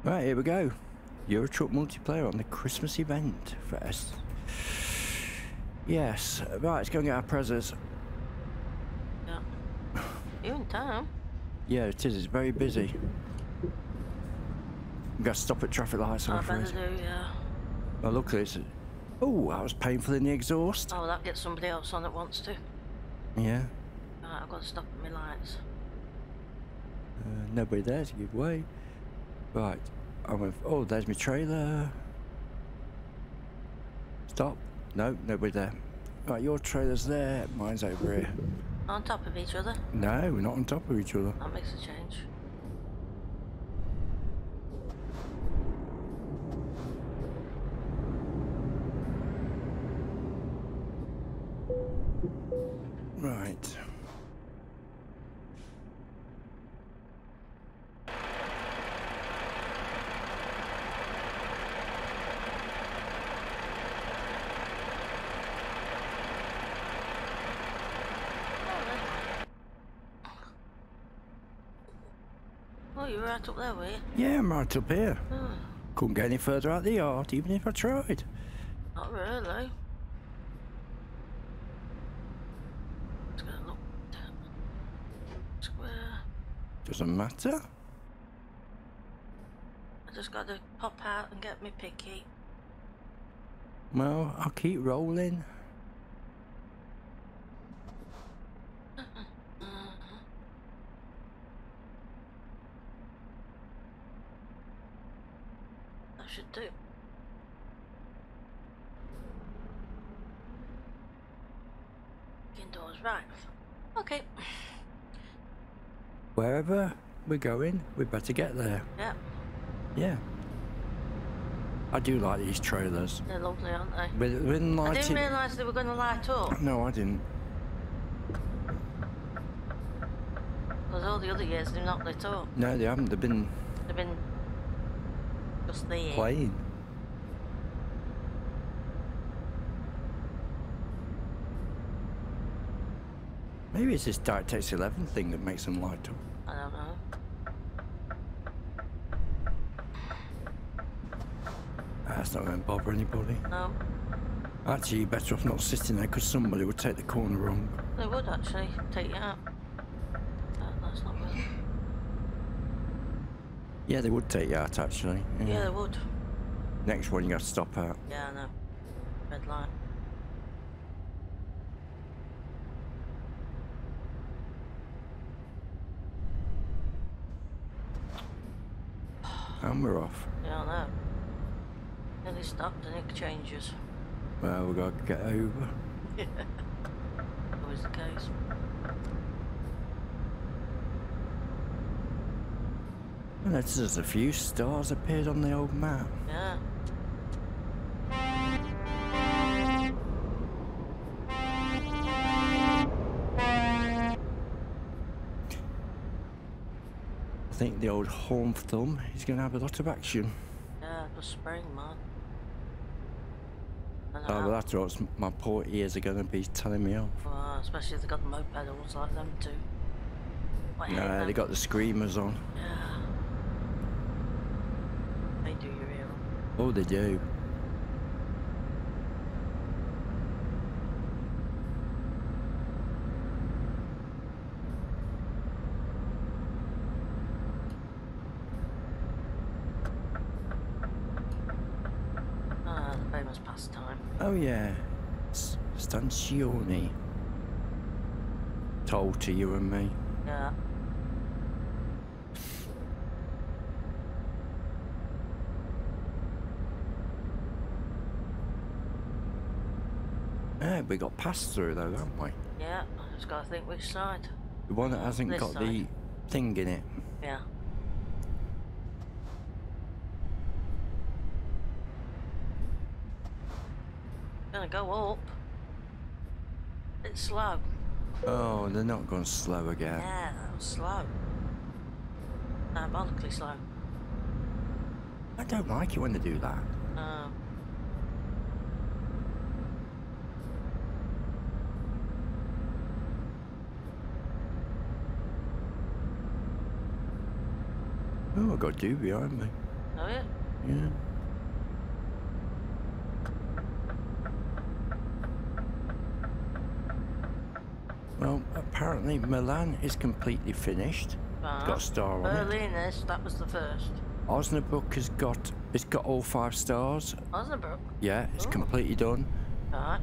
Right, here we go. Euro Truck multiplayer on the Christmas event first. Yes, right, let's go and get our prezzies. Yeah. You in town? Yeah, it is. It's very busy. We've got to stop at traffic lights, I'm I better afraid. do, yeah. Oh, look, it's... Oh, that was painful in the exhaust. Oh, that gets somebody else on that wants to. Yeah. Right, I've got to stop at my lights. Nobody there to give way. Right. I'm with... Oh, there's my trailer. Stop. No, nobody there. Right, your trailer's there. Mine's over here. On top of each other? No, we're not on top of each other. That makes a change. Right. Oh, you were right up there, were you? Yeah, I'm right up here. Oh, Couldn't get any further out the yard, even if I tried. not really. It's gonna look square. Doesn't matter. I just got to pop out and get me picky. Well, I'll keep rolling. I should do. Indoors, right. Okay. Wherever we're going, we better get there. Yeah, Yeah. I do like these trailers. they're lovely, aren't they? With I didn't lighting. realise they were going to light up. No, I didn't. Because all the other years they've not lit up. No, they haven't. They've been They've been just there. playing. Maybe it's this DirectX 11 thing that makes them light up. I don't know. That's not going to bother anybody. No, Actually, you're better off not sitting there because somebody would take the corner wrong. they would actually take you out. That's not good. Yeah, they would take you out, actually. Yeah, they would. Next one, you got to stop out. Yeah, I know. Red light. And we're off. Yeah, I know. Nearly stopped and it changes. Well, we've got to get over. Always the case. And there's just a few stars appeared on the old map. Yeah. I think the old Horn Thumb is going to have a lot of action. Yeah, it was spring, man. Oh, well, that's what my poor ears are going to be telling me off. Well, especially if they got the moped pedals like them too. I hate No, them. they got the screamers on. Yeah. They do your ear. Oh, they do. Ah, the famous pastime. Oh, yeah. Stancioni. Told to you and me. Yeah. Yeah, we got passed through though, haven't we? Yeah, I just gotta think which side. The one that hasn't This got the side. thing in it. Yeah. Gonna go up. It's slow. Oh, they're not going slow again. Yeah, that was slow. Diabolically slow. I don't like it when they do that. Oh, I got Dewey behind me. Oh Yeah. Well, apparently Milan is completely finished. It's got a star on it. Berlin is, that was the first. Osnabrück has got, it's got all 5 stars. Osnabrück? Yeah, it's Oh. completely done. Right.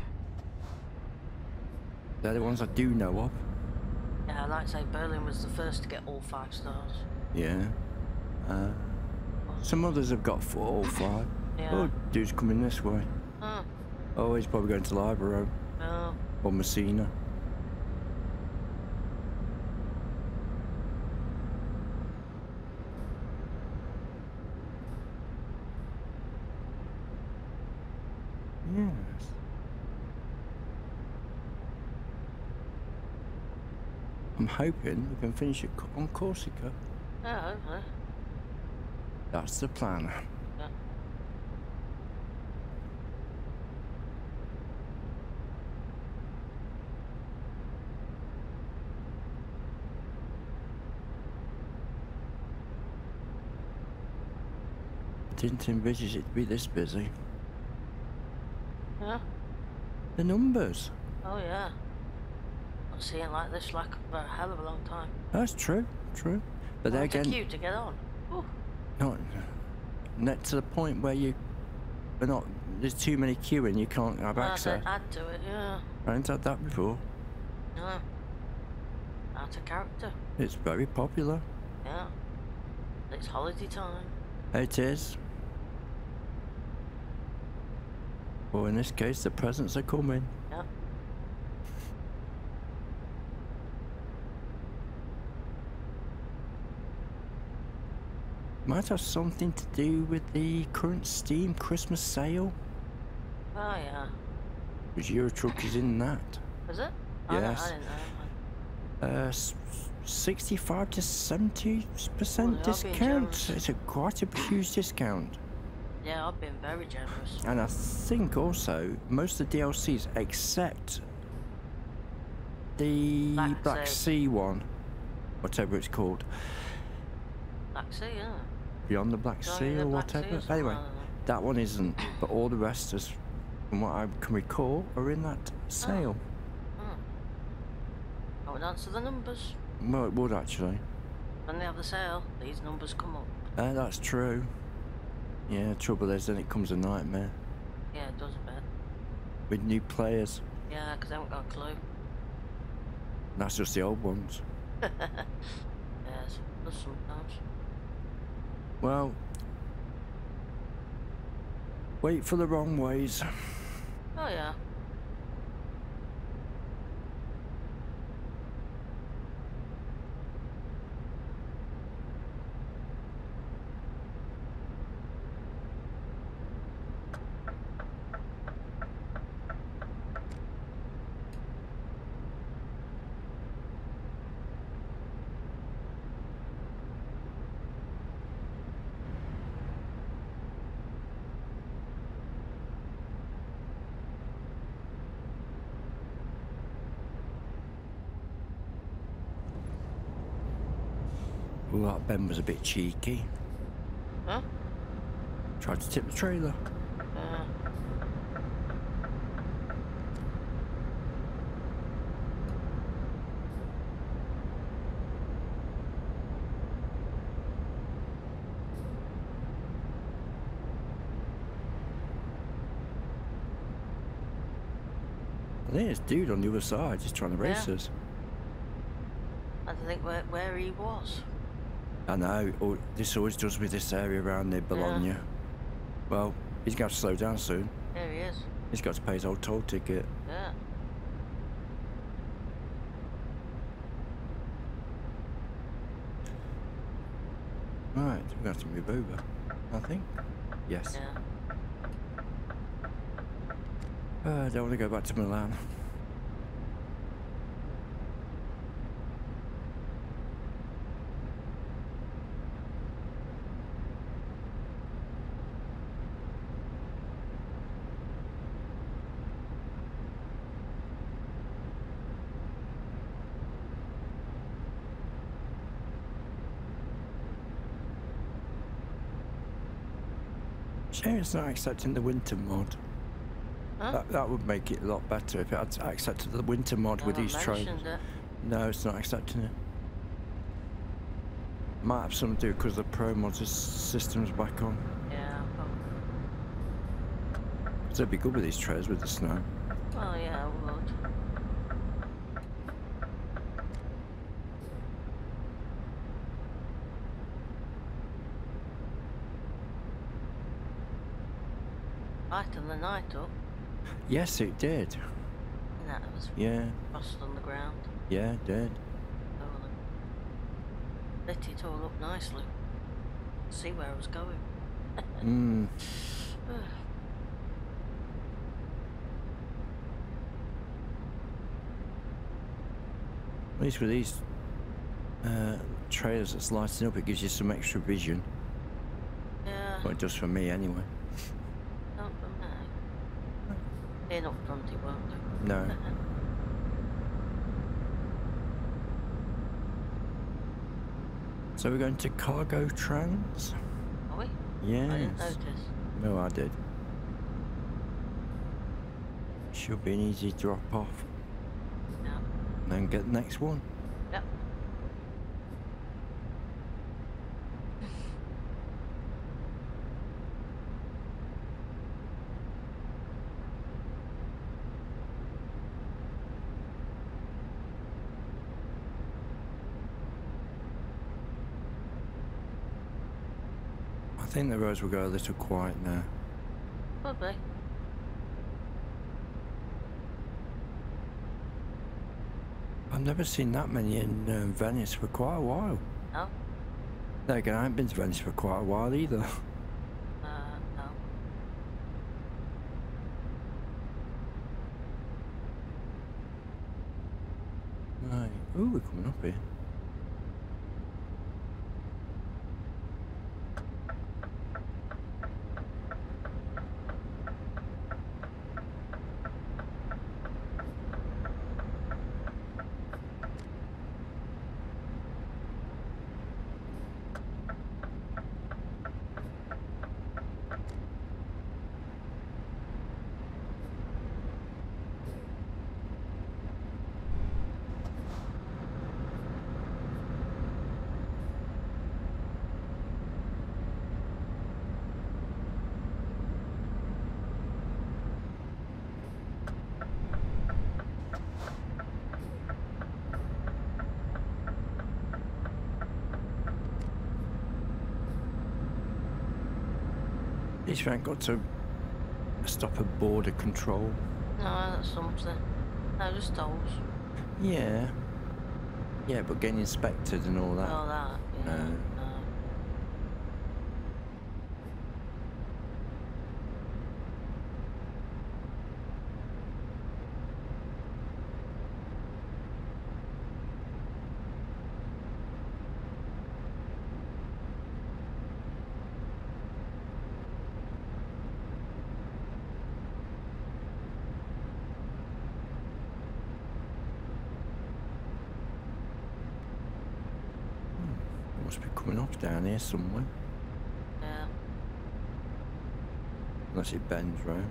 They're the ones I do know of. Yeah, like I say, Berlin was the first to get all 5 stars. Yeah. Some others have got all 5. Yeah. Oh, dude's coming this way. Oh. Oh, he's probably going to Libero Oh. or Messina. Yes. I'm hoping we can finish it on Corsica. Yeah, hopefully. That's the plan. Yeah. I didn't envisage it to be this busy. Yeah. The numbers. Oh yeah. Not seeing like this like for a hell of a long time. That's true, true. But then It's a again, queue to get on. Ooh. not to the point where there's too many queuing, you can't have access. Add to it, yeah. I haven't had that before. No. Out of character. It's very popular. Yeah. It's holiday time. It is. Well, in this case, the presents are coming. Yep. Might have something to do with the current Steam Christmas sale. Oh yeah. Because Eurotruck is in that. Is it? Yes. I didn't know. 65 to 70% Well, they are being discount. generous. It's quite a huge discount. Yeah, I've been very generous. And I think also most of the DLCs except the Black Sea one, whatever it's called. Black Sea, yeah. Beyond the Black Johnny Sea the or Black Sea whatever. or something, Anyway, I don't know. that one isn't, but all the rest is, from what I can recall, are in that sale. I would answer the numbers. Well, it would actually. When they have the sale, these numbers come up. That's true. Yeah, trouble is then it comes a nightmare Yeah, it does a bit. with new players. Yeah, because they haven't got a clue. That's just the old ones. Yes, does sometimes. Well, wait for the wrong ways. Oh yeah. Well, that Ben was a bit cheeky. Huh? Tried to tip the trailer. Yeah. I think this dude on the other side is trying to race Yeah. us. I don't think where he was. I know. Oh, this always does with this area around near Bologna. Well, he's going to have to slow down soon. There he is. He's got to pay his old toll ticket. Yeah. Right, we're going to have to move over, I think. Yes. Yeah. I don't want to go back to Milan. Shame it's not accepting the winter mod. Huh? That would make it a lot better if it had accepted the winter mod with these trailers. It. No, it's not accepting it. Might have something to do because the Pro mod system's back on. Yeah, probably. So it'd be good with these trailers with the snow. Oh yeah, it would. Lighten the night up. Yes, it did. And that was frost on the ground. Yeah, it did. Oh, lit it all up nicely. See where I was going. At least with these trailers that's lighting up, it gives you some extra vision. Yeah. Well, it does for me anyway. Not for me. Being up front it won't do. No. So we're going to Cargo Trans? Are we? Yes. I didn't notice. No, I did. Should be an easy drop off. Yeah. And then get the next one. Yep. I think the roads will go a little quiet now. Probably. I've never seen that many in Venice for quite a while. No? There again, I haven't been to Venice for quite a while either. No. Right. Ooh, we're coming up here. At least we ain't got to stop at border control. No, that's something. No, just tolls. Yeah. Yeah, but getting inspected and all that. All that, yeah. No. No. Must be coming up down here somewhere. Yeah. Unless it bends round.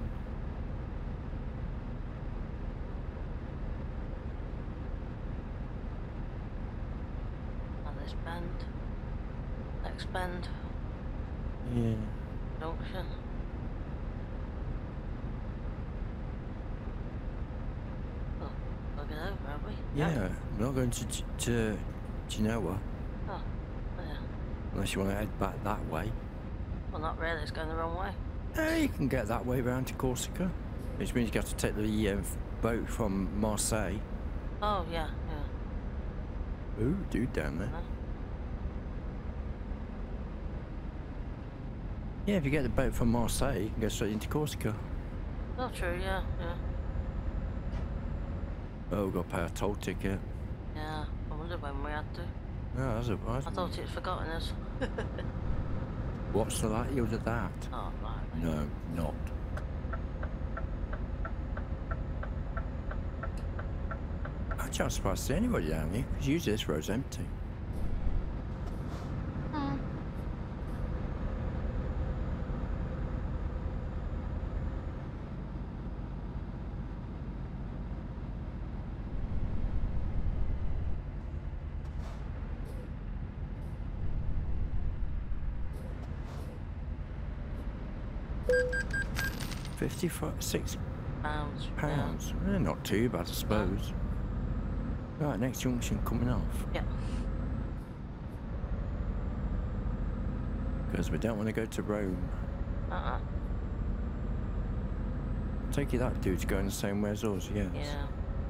And this bend. Next bend. Yeah. Junction. Oh, we'll get over, have we? Yeah, we're not going to Genoa. Oh, yeah. Unless you want to head back that way. Well, not really, it's going the wrong way. You can get that way round to Corsica. Which means you have to take the boat from Marseille. Oh, yeah, yeah. Ooh, dude down there. Huh? Yeah, if you get the boat from Marseille, you can go straight into Corsica. Oh, true, yeah, yeah. Oh, we've got to pay a toll ticket. Yeah, I wonder when we had to. Oh, that's a I thought it'd forgotten us. What's the likelihood of that? Oh, right. No, not. Actually, I'm surprised to see anybody down here, because usually this road's empty. 56 pounds. pounds. Not too bad, I suppose. Right, next junction coming off. Yeah. Because we don't want to go to Rome. Take you that dude's going the same way as us, yes. Yeah.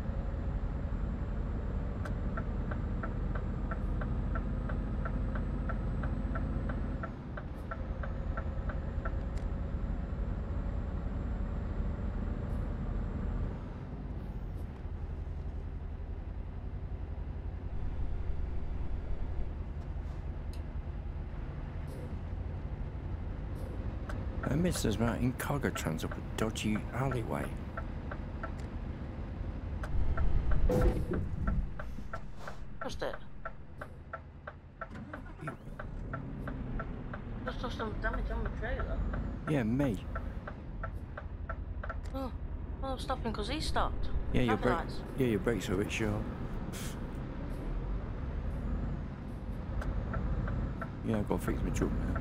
Mrs. Martin Cogger turns up a dodgy alleyway. What's that? Just saw some damage on the trailer. Yeah, me. Oh, well, I'm stopping because he stopped. Yeah, your Traffic lights. your brakes are a bit short. Yeah, I've got to fix my truck now.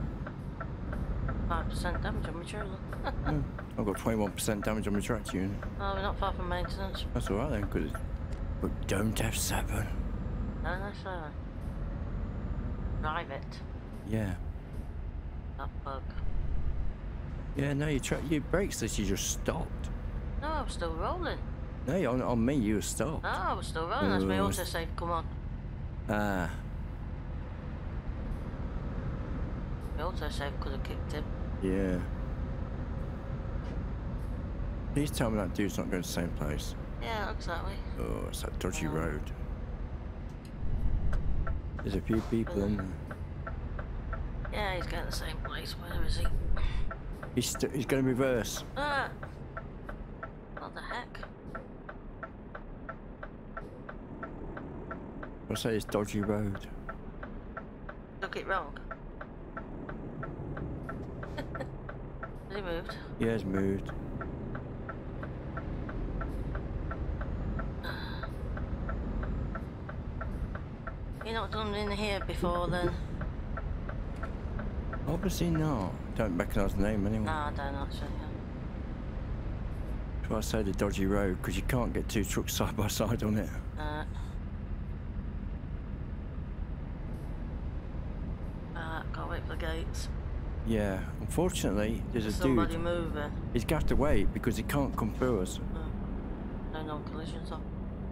5% damage on my trailer. I've got 21% damage on my tractor unit. Oh, we're not far from maintenance. That's alright then, because but don't have 7. No, no, sir. Drive it. Yeah. That bug. Yeah, no, your brakes that you just stopped. No, I was still rolling. No, on me you were stopped. No, I was still rolling. That's my Oh, autosave. Come on. Ah. My autosave could have kicked him. Yeah. Please tell me that dude's not going to the same place. Yeah, exactly. Oh, it's that dodgy road. There's a few people in there. Yeah, he's going the same place. Where is he? He's going to reverse. Ah! What the heck? I'll say it's dodgy road. Took it wrong. Has he moved? Yeah, it's moved. You're not done in here before then? Obviously not. Don't recognise the name anyway. Nah, I don't actually. That's why I say the dodgy road, because you can't get 2 trucks side by side on it. Can't wait for the gates. Yeah, unfortunately, there's a Somebody dude. moving. He's got to wait because he can't come through us. No non-collisions on.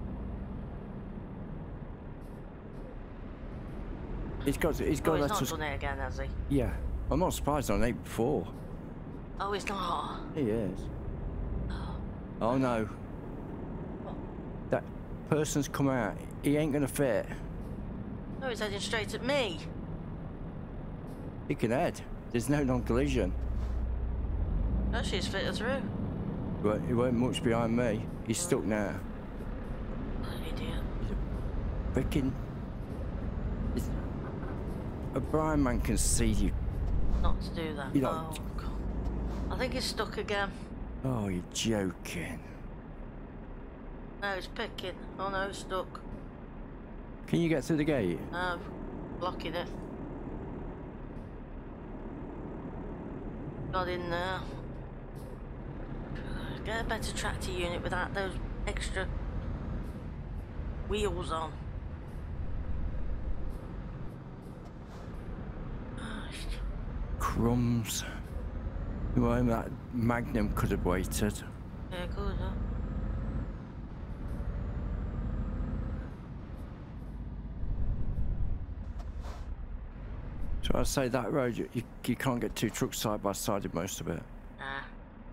He's got Oh, he's let not us. done it again, has he? Yeah, I'm not surprised on 8 before. Oh, he's not. He is. Oh no. That person's come out. He ain't gonna fit. No, he's heading straight at me. He can head. There's no non-collision. Actually, he's fitted through. But he won't much behind me. He's stuck now. Idiot. He's a freaking. A blind man can see you. Not to do that. You know- Oh, God. I think he's stuck again. Oh, you're joking. No, he's picking. Oh no, he's stuck. Can you get through the gate? No, blocking it. Got in there. Get a better tractor unit without those extra wheels on. Crumbs. Well, that Magnum could have waited. Yeah, good, huh? So I'd say that road, you can't get 2 trucks side by side in most of it. Nah.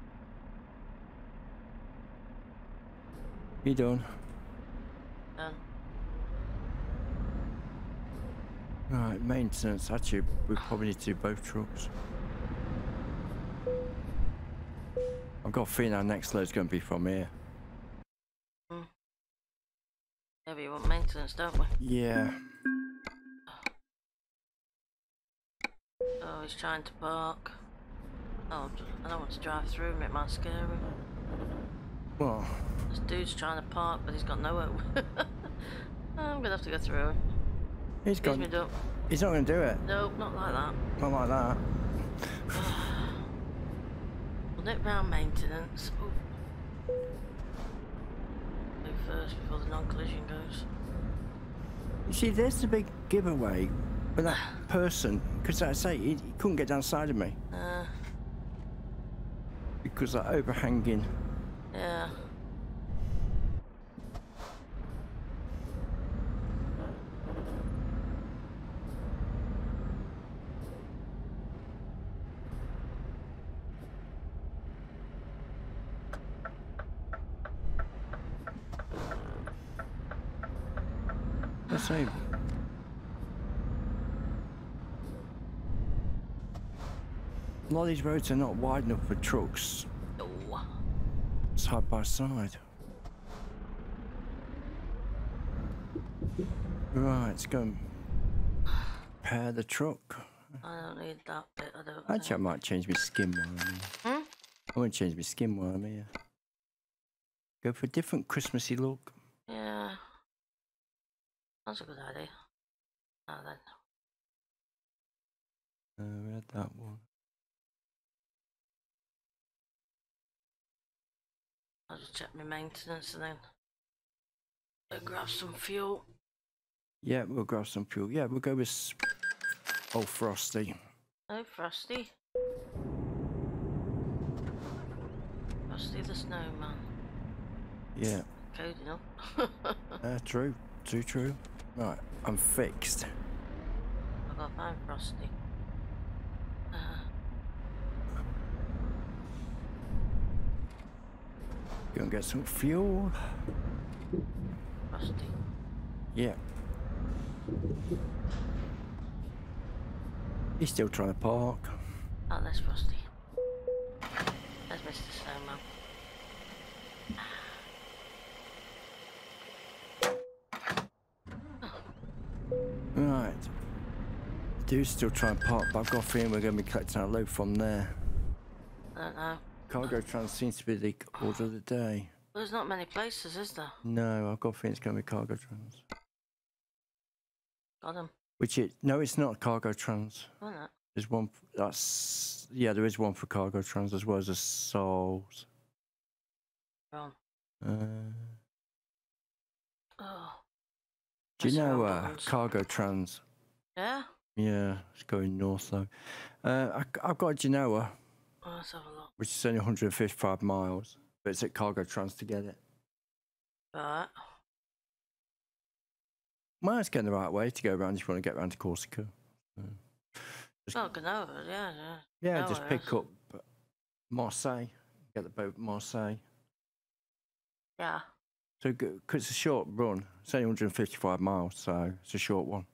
You done? Done. Right, maintenance. Actually, we probably need to do both trucks. I've got a feeling our next load's going to be from here. Yeah, but you want maintenance, don't we? Yeah. Oh, he's trying to park. Oh, I don't want to drive through him, it might scare him. Well, This dude's trying to park, but he's got nowhere. I'm gonna have to go through him. he's Excuse me, gone. duck. He's not going to do it. Nope, not like that. Not like that. Well, Nip round maintenance. Ooh. Do first before the non-collision goes. You see, there's the big giveaway with that person, because I say he couldn't get down the side of me. Because that overhanging. Yeah. I say. A lot of these roads are not wide enough for trucks No. side by side. Right, let's go and repair the truck. I don't need that bit, I don't Actually, I might change my skin while I'm here. Hmm? I want to change my skin while I'm here. Go for a different Christmassy look. Yeah. That's a good idea. Now then. We had that one. I'll just check my maintenance and then grab some fuel. Yeah, we'll grab some fuel. Yeah, we'll go with old Frosty. Oh, Frosty. Frosty the Snowman. Yeah. Code enough. True. True. Right, I'm fixed. I've got to find Frosty. Go and get some fuel. Frosty. Yeah. He's still trying to park. Oh, there's Frosty. There's Mr. Snowman. Right. Dude's still trying to park, but I've got a feeling we're going to be collecting our load from there. I don't know. Cargo Trans seems to be the order of the day. Well, there's not many places, is there? No, I've got a feeling it's going to be Cargo Trans. Got him. No, it's not Cargo Trans. Wasn't it? There's one, yeah, there is one for Cargo Trans as well as a Souls. Wrong. Do Oh. you Press the know wrong buttons. Cargo Trans? Yeah? Yeah, it's going north though. I've got a Genoa, Oh, let's have a look. which is only 155 miles, but it's at Cargo Trans to get it. Right. Well, it's getting the right way to go around if you want to get around to Corsica. Oh, Canova, yeah. Yeah, No just worries. pick up Marseille, get the boat Marseille. Yeah. So, because it's a short run, it's only 155 miles, so it's a short one.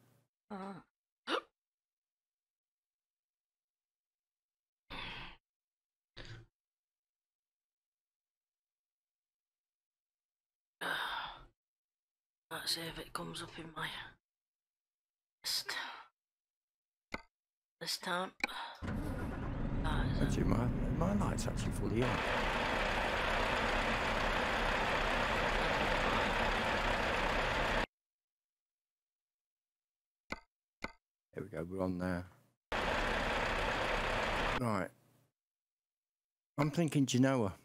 Let's see if it comes up in my list. This time. That is it. Actually, my light's actually fully on. There we go, we're on there. Right. I'm thinking Genoa.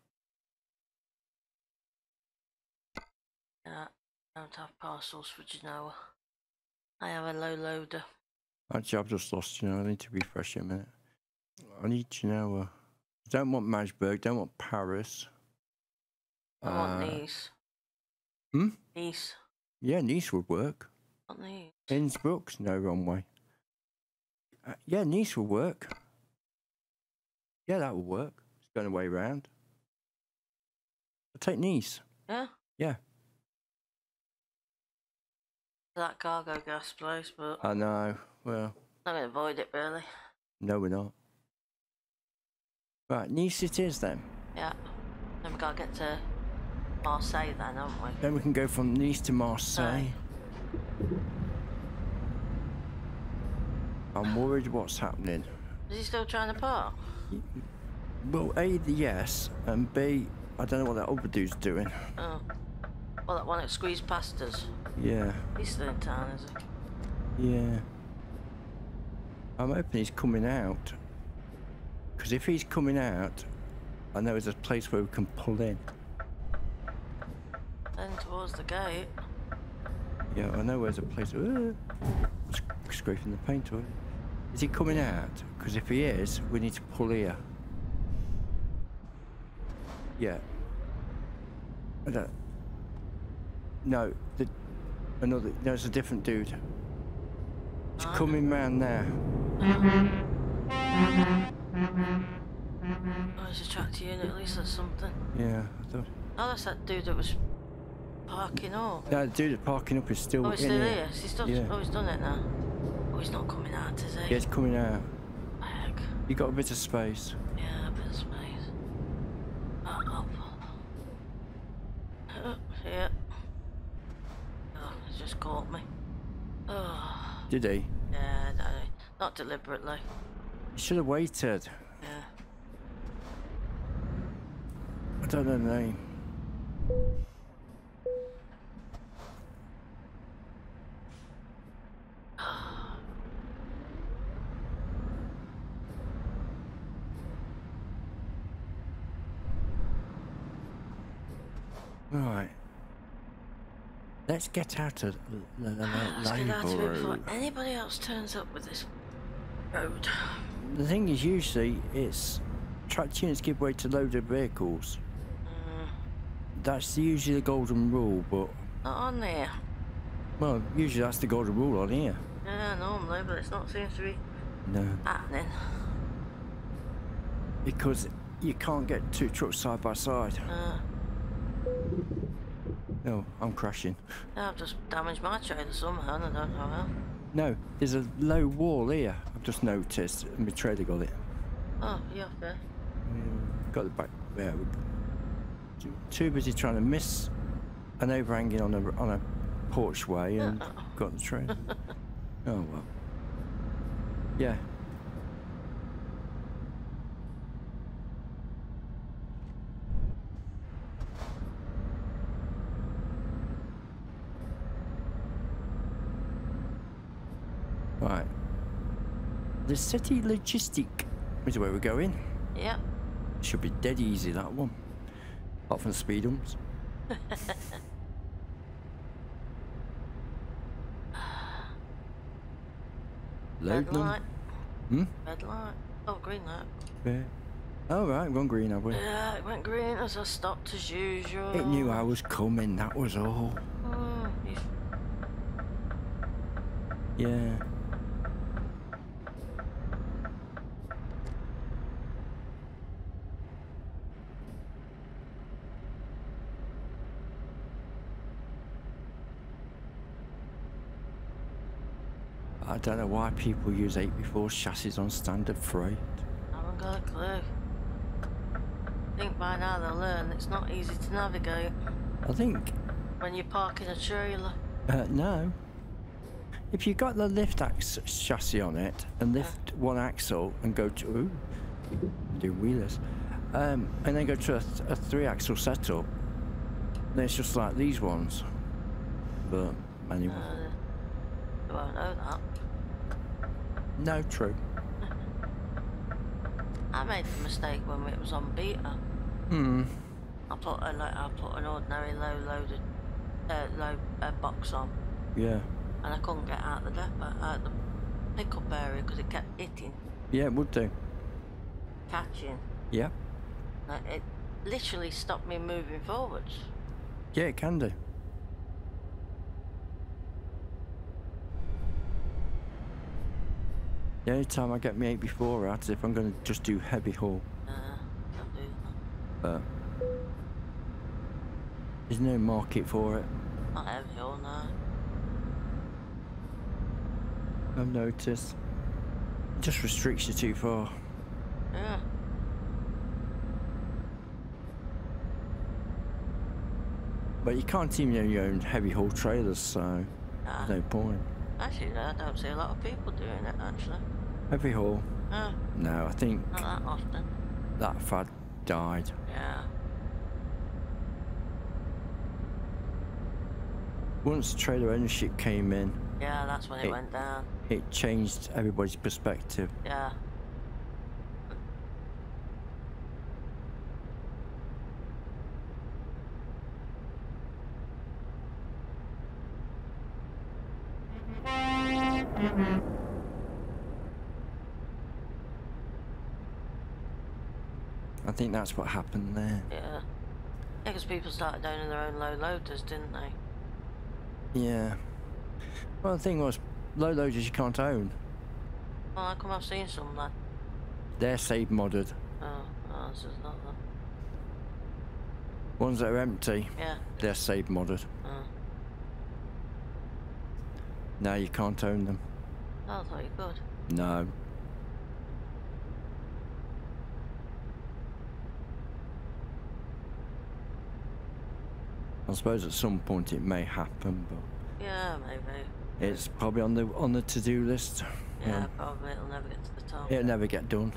Yeah, I don't have parcels for Genoa. I have a low loader. Actually, I've just lost Genoa. I need to refresh it a minute. I need Genoa. Don't want Magdeburg, don't want Paris. I want Nice. Hmm? Nice. Yeah, Nice would work. Not Nice. Innsbruck's no, wrong way. Yeah, Nice will work. Yeah, that will work. It's going the way round. I'll take Nice. Yeah? Yeah. That cargo gas place, but I know. Well, I'm going to avoid it really. no, we're not. Right, Nice it is then. Yeah. Then we've got to get to Marseille then, haven't we? Then we can go from Nice to Marseille. I'm worried what's happening. Is he still trying to park? Well, A, the yes, and B, I don't know what that other dude's doing. Oh. Well, that one that squeezed past us. Yeah, He's still in town, is he? yeah. I'm hoping he's coming out. Because if he's coming out, I know there's a place where we can pull in. Then towards the gate. Yeah, I know there's a place. Scraping the paint away. Is he coming out? Because if he is, we need to pull here. Yeah. I don't. No, there's a different dude. He's coming round now. Oh, he's a tractor unit, at least there's something. Yeah, I thought. Oh, that's that dude that was parking up. No, the dude that's parking up is still Oh, he's in still here. here. He's still, Yeah. Oh, he's done it now. Oh, he's not coming out, is he? Yeah, he's coming out. Heck. You got a bit of space. Yeah, a bit of space. Up. Yeah. Oh, he just caught me. Oh. Did he? Yeah, no, not deliberately. He should have waited. Yeah. I don't know the name. Right. Let's get out of the Let's get out of Labour it before Road. anybody else turns up with this road. The thing is, usually it's tractor units give way to loaded vehicles. That's usually the golden rule, but Not on there. well, usually that's the golden rule on here. Yeah, normally, but it's not seems to be No, happening. because you can't get two trucks side by side. No, I'm crashing. I've just damaged my trailer somehow, and I don't know how. No, there's a low wall here. I've just noticed, and my trailer got it. Oh, yeah, fair. Got the back there. Too busy trying to miss an overhanging on a porchway and got the trailer. Oh well. Yeah. Right. The city logistic is where we're going. Yep. Should be dead easy, that one. Apart from the speed humps. Load Red them. light. Hmm? Red light. Oh, green light. Yeah. Oh right, gone green, have we? Yeah, it went green as I stopped as usual. It knew I was coming, that was all. Oh, Yeah. I don't know why people use 8x4 chassis on standard freight. I haven't got a clue. I think by now they'll learn it's not easy to navigate I think, when you're parking a trailer. no. If you got the lift chassis on it and lift one axle and go to, ooh, do wheelers, and then go to a 3-axle setup, then it's just like these ones. But anyway. You won't know that. No, true. I made the mistake when it was on beta. I put an ordinary low-loaded box on, Yeah. and I couldn't get out the depot, out the pickup area because it kept hitting, Yeah, it would do. catching. Yeah. It literally stopped me moving forwards. Yeah, it can do. The only time I get my 8x4 out is if I'm going to just do heavy haul. Don't do that. But there's no market for it. Not heavy all night. I've noticed. It just restricts you too far. Yeah. But you can't even own your own heavy haul trailers, so Nah. there's no point. Actually, I don't see a lot of people doing it, actually. Heavy haul? No, No, I think not that often. that fad died. Yeah. Once trailer ownership came in, Yeah, that's when it went down. it changed everybody's perspective. Yeah. I think that's what happened there. Yeah. Yeah, because people started owning their own low loaders, didn't they? Yeah. Well, the thing was, low loaders you can't own. Well, how come I've seen some then? They're save modded. Oh, this is not them. Ones that are empty, Yeah. they're save modded. Oh. No, you can't own them. Oh, I thought you could. No. I suppose at some point it may happen, but Yeah, maybe. it's probably on the to-do list. Yeah, probably it'll never get to the top. It'll never get done.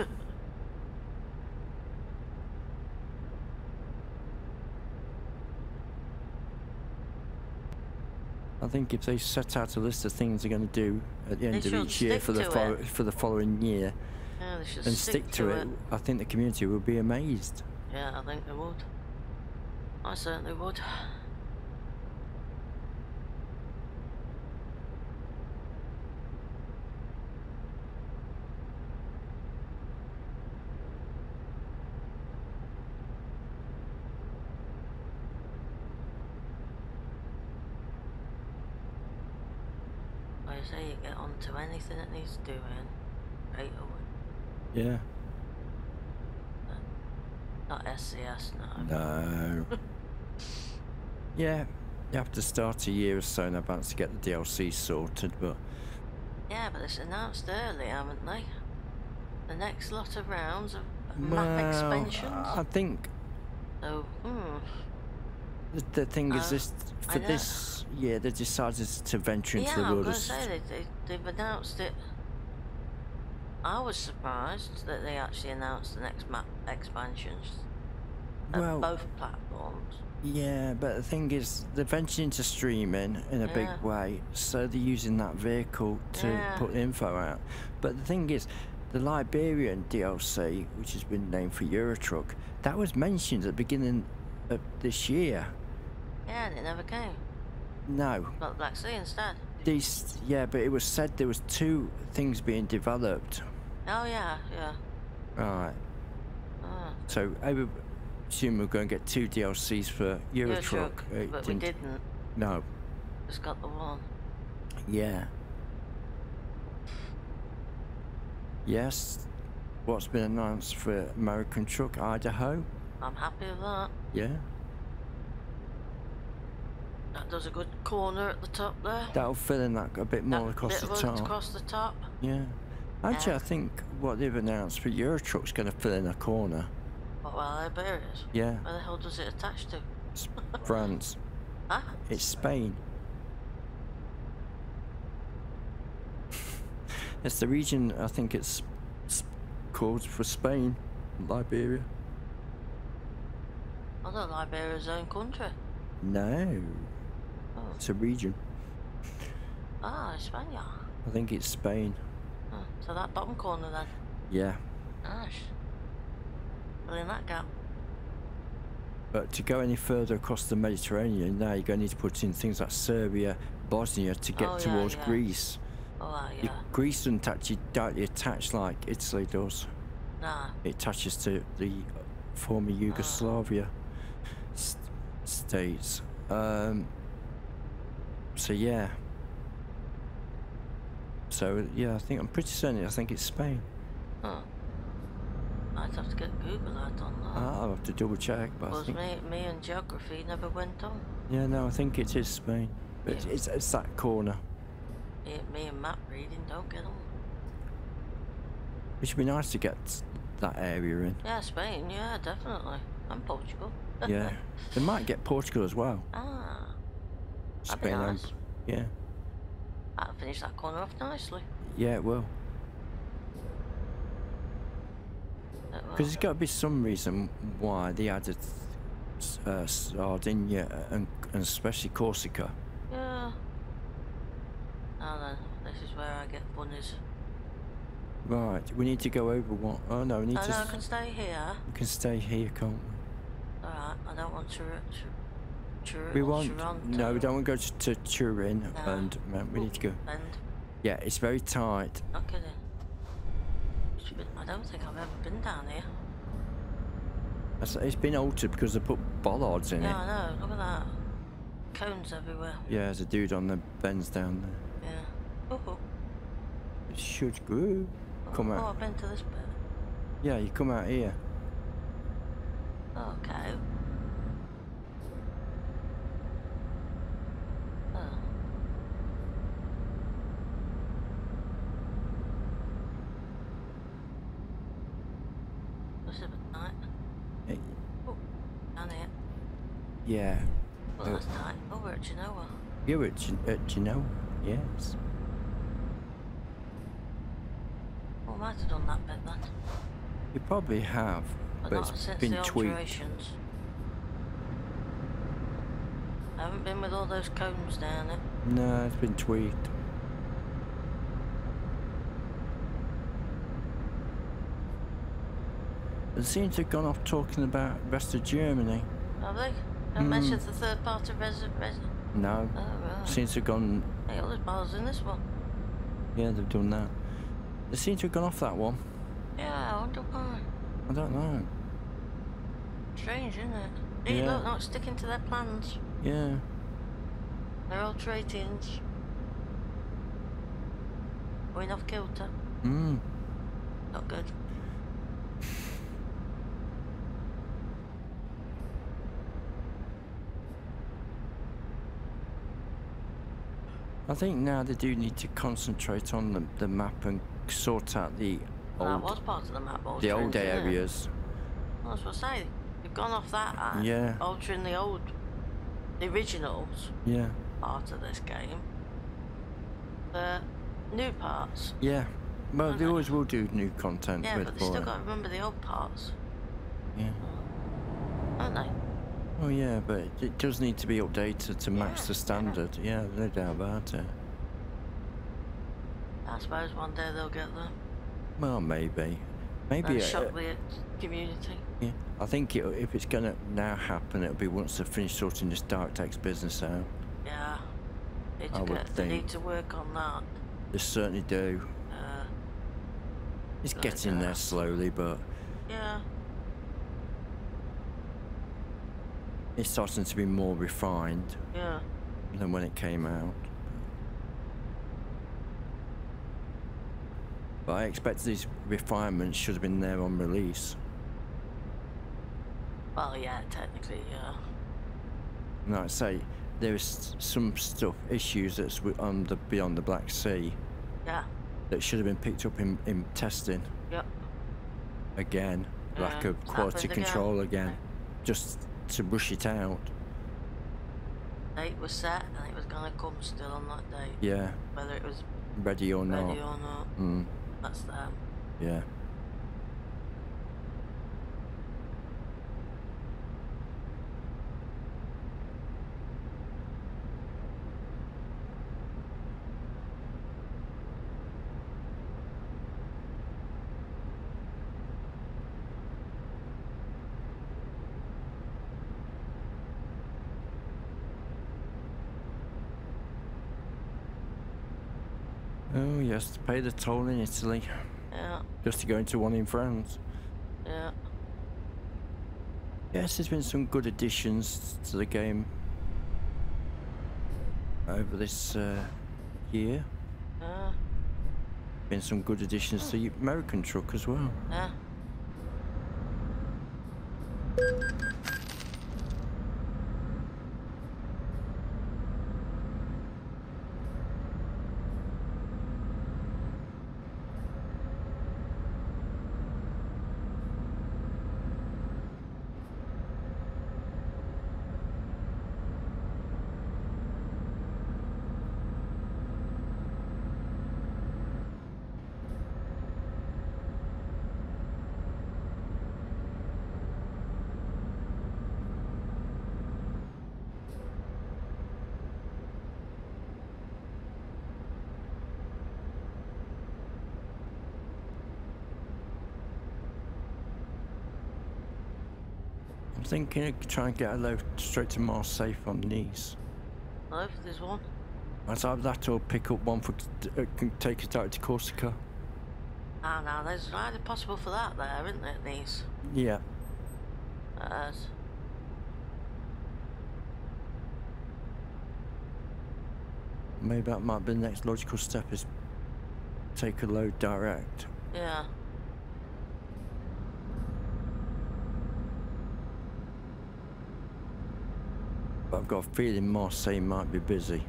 I think if they set out a list of things they're going to do at the end They of each should year stick for the following year, Yeah, they should and stick to it, I think the community will be amazed. Yeah, I think they would. I certainly would. Like I say, you get onto anything that needs doing straight away. Yeah. Not SCS, no. No. Yeah, you have to start a year or so in advance to get the DLC sorted, but Yeah, but it's announced early, haven't they? The next lot of rounds of map expansions. I think So, the thing is Oh, this I for know. this year they decided to venture into yeah, the I'm going to wilderness. say they've announced it. I was surprised that they actually announced the next map expansions at Well, both platforms. yeah, but the thing is, they're venturing into streaming in a big Yeah. way, so they're using that vehicle to Yeah. put info out. But the thing is, the Liberian DLC, which has been named for Eurotruck, that was mentioned at the beginning of this year. Yeah, and it never came. No, Got Black Sea instead. yeah, but it was said there was 2 things being developed. Oh yeah, yeah. Right. Ah. So I would assume we're going to get 2 DLCs for Eurotruck. It but we didn't. No. Just got the one. Yeah. Yes. What's been announced for American Truck, Idaho? I'm happy with that. Yeah. That does a good corner at the top there. That'll fill in that a bit more That across bit the of top. across the top. Yeah. Actually, Yeah. I think what they've announced for Eurotruck's going to fill in a corner. Oh, well, I bet it is. Yeah. Where the hell does it attach to? It's France. Huh? It's Spain. It's the region, I think it's called for Spain, Liberia. I thought Liberia's own country. No, Oh. it's a region. Ah, España. I think it's Spain. Oh, so that bottom corner then. Yeah. Nice. Fill in that gap. But to go any further across the Mediterranean, now you're going to need to put in things like Serbia, Bosnia to get Oh, yeah, towards yeah. Greece. Oh, You- yeah. Greece doesn't actually directly attach like Italy does. Nah. It attaches to the former Yugoslavia states. So yeah. So yeah, I'm pretty certain. I think it's Spain. Huh. I'd have to get Google that on that. I'll have to double check, but I Because think me and geography never went on. yeah, no, I think it is Spain. But Yeah. it's that corner. Me and map reading don't get on. Which would be nice to get that area in. Yeah, Spain, yeah, definitely. And Portugal. Yeah, they might get Portugal as well. Ah, that'd be Spain, nice. yeah, That'll finish that corner off nicely. yeah, it will. It will. Because there's got to be some reason why they added Sardinia and especially Corsica. Yeah. Now then, this is where I get bunnies. Right, we need to go over what? Oh no, we need Oh to. no, I can stay here. We can stay here, can't we? Alright, I don't want to. We want. Toronto. No, we don't want to go to Turin, No. and we need to go. And Yeah, it's very tight. Not kidding. I don't think I've ever been down here. It's been altered because they put bollards in it. Yeah, I know. Look at that. Cones everywhere. Yeah, there's a dude on the bends down there. Yeah. Ooh. It should go. Come Oh, out. I've been to this bit. Yeah, you come out here. Okay. Oh. This is a bit tight. Eh, Oh, down here. Yeah. Well, that's tight. Oh, we're at Genoa. You're at Genoa, yes. Oh, I might have done that bit then. You probably have, But but not it's since been the tweaked. alterations. I haven't been with all those cones down it. No, it's been tweaked. They seem to have gone off talking about the rest of Germany. Have they? Haven't mentioned the third part of No. Oh, right. Seems to have gone. Hey, all there's bars in this one. Yeah, they've done that. They seem to have gone off that one. Yeah, I wonder why. I don't know. Strange, isn't it? Hey, Yeah. look, not sticking to their plans. Yeah. They're alterations. Going off kilter. Mm. Not good. I think now they do need to concentrate on the map and sort out the Well, old, that was part of the map. the old altering, isn't it? areas. Well, that's what I say. You've gone off that and Yeah. altering the originals Yeah. part of this game. The new parts. Yeah. Well, they Okay. always will do new content Yeah, with but they for still it. got to remember the old parts, Yeah. don't they? Oh yeah, but it does need to be updated to match Yeah, the standard. Yeah, no doubt about it. I suppose one day they'll get there. Well, maybe. Maybe. And shock the community. Yeah. I think if it's going to now happen, it'll be once they finish sorting this DirectX business out. Yeah. I would They need think. to work on that. They certainly do. It's But, getting there slowly, but Yeah. it's starting to be more refined Yeah. than when it came out. But I expect these refinements should have been there on release. Well, yeah, technically, yeah. And like I say, there is some stuff, issues that's on the beyond the Black Sea Yeah. that should have been picked up in testing Yep. again. Lack Yeah, of it's quality happened again. control again, just to rush it out. Date was set and it was gonna come still on that date. Yeah, Whether it was ready or not. ready or not, Mm, that's them. yeah. Oh yes, to pay the toll in Italy, Yeah. just to go into one in France. Yeah. Yes, there's been some good additions to the game over this year. Yeah. Been some good additions to the American truck as well. Yeah. I'm thinking of trying to get a load straight to Marseille from Nice. No, there's one. I'd either that or pick up one for can take it out to Corsica. Ah, now there's either possible for that there, isn't it, Nice? Yeah. Maybe that might be the next logical step, is take a load direct. Yeah. But I've got a feeling Marseille might be busy.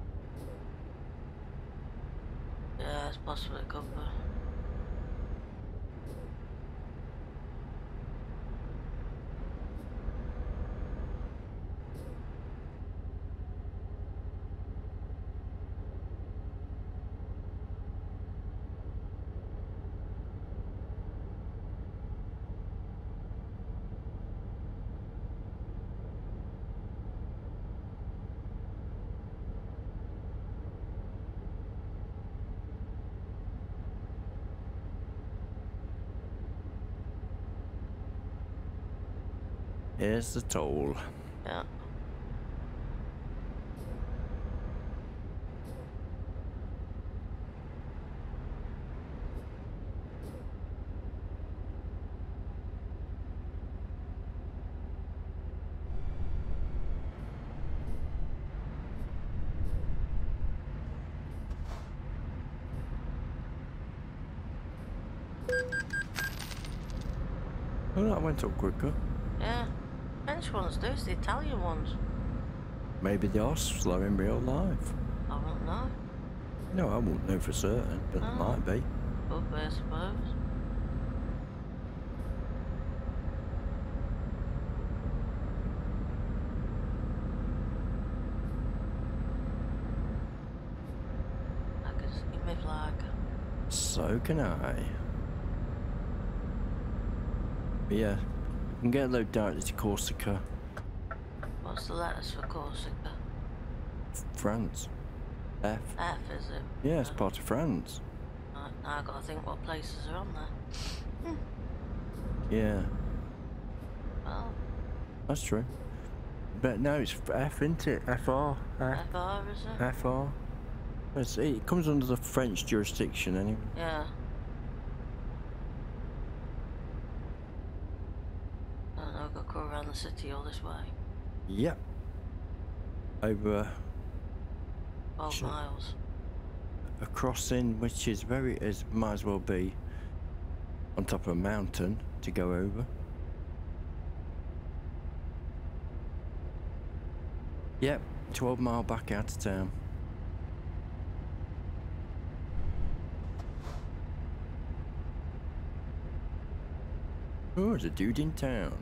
Yeah, it's possible it could be. Here's the toll. Yeah. Oh, that went up quicker. Yeah. French ones do, it's the Italian ones. Maybe they are slow in real life. I don't know. No, I won't know for certain, but it might be. Could be, I suppose. I can see my flag. So can I. But yeah, you can get a load directly to Corsica, What's the letters for Corsica? France. F. F, is it? Yeah, it's part of France. Right, now I've got to think what places are on there. Yeah, Well, that's true. But no, it's F, isn't it? FR. FR, is it? FR. It comes under the French jurisdiction anyway. Yeah. I don't know, I've got to go around the city all this way. Yep. Over 12 Sure. miles. a crossing which is might as well be on top of a mountain to go over. Yep, 12 mile back out of town. Oh, there's a dude in town.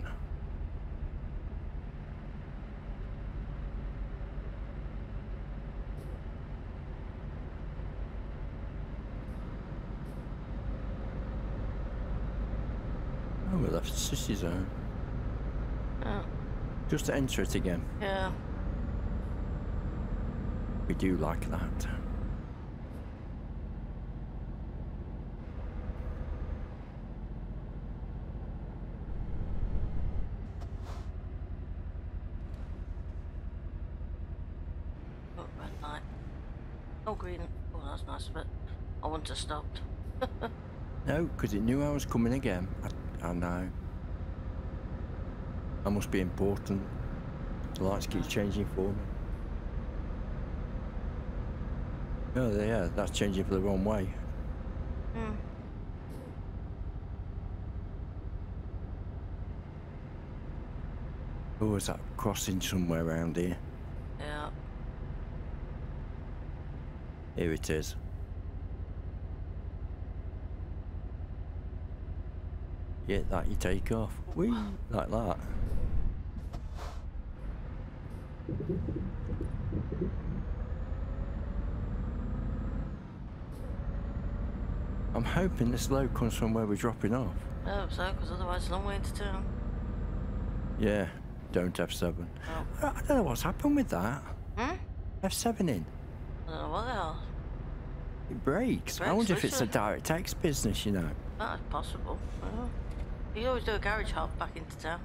Oh, we left the city zone. Yeah. Just to enter it again. Yeah. We do like that. Oh, red light. Oh, green. Oh, that's nice, but I want to stop. No, because it knew I was coming again. I know. That must be important. The lights keep changing for me. Oh, yeah, that's changing for the wrong way. Hmm. Oh, is that crossing somewhere around here? Yeah. Here it is. Yeah, that you take off. Whee! Like that. I'm hoping this load comes from where we're dropping off. I hope so, because otherwise it's a long way into town. Yeah, don't F7. Oh. I don't know what's happened with that. Hmm? F7 in. I don't know what the hell. It breaks. I Breaks, wonder if it's a literally. DirectX business, you know. That's possible. Well, you always do a garage hop back into town.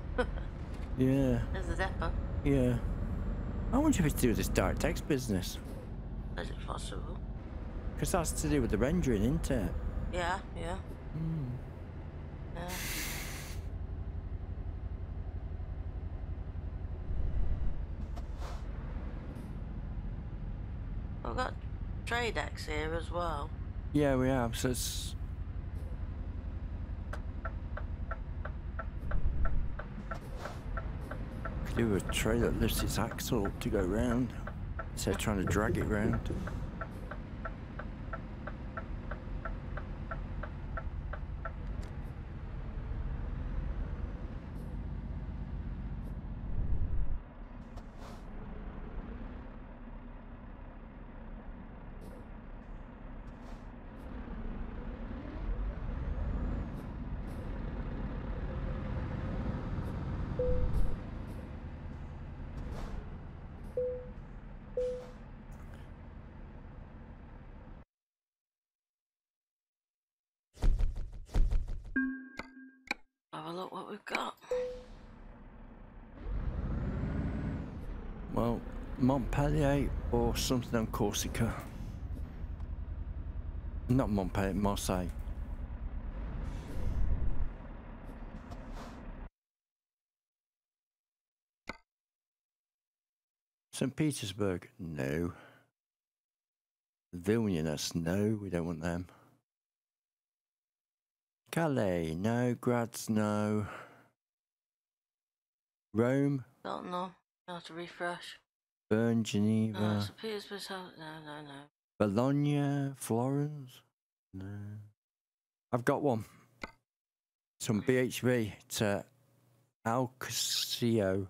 Yeah, There's the depot. yeah. I wonder if it's to do with this DirectX business. Is it possible? Because that's to do with the rendering, isn't it? Yeah, yeah. Yeah. We've got trade X here as well. Yeah, we have. So it's. Could do a tray that lifts its axle up to go round instead of trying to drag it round. Have a look what we've got. Well, Montpellier or something on Corsica. Not Montpellier, Marseille. St. Petersburg, no. Vilnius, no, we don't want them. Calais, no. Graz, no. Rome? Don't know. I have to refresh. Bern, Geneva. St. Petersburg, no. Bologna, Florence? No. I've got one. Some BHV to Alcasio.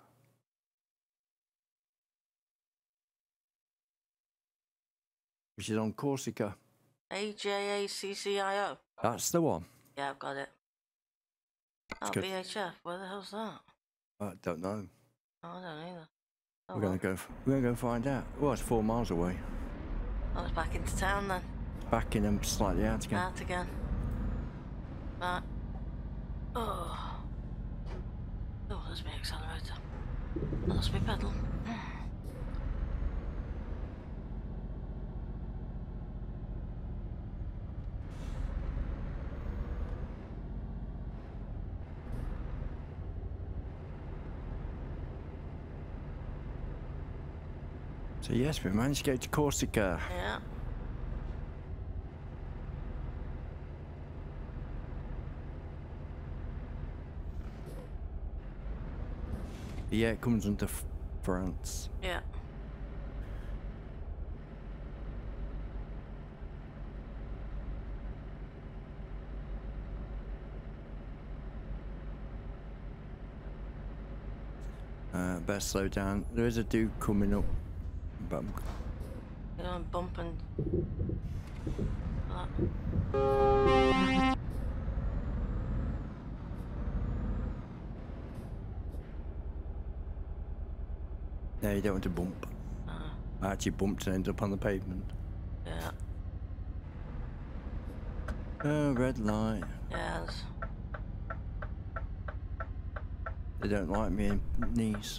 Which is on Corsica. AJACCIO. That's the one. Yeah, I've got it. Oh, good. VHF. Where the hell's that? I don't know. Oh, I don't either. Oh, We're gonna go find out. Well, it's 4 miles away. I was back into town then. Back in and slightly out again. Out again. Right. Oh. Oh, there's my accelerator. That's my pedal. So yes, we managed to go to Corsica. Yeah. Yeah, it comes under France. Yeah. Better slow down. There is a dude coming up. But You know, I'm bumping. no, you don't want to bump. I actually bumped and ended up on the pavement. Yeah. Oh, red light. Yes. They don't like me in Nice.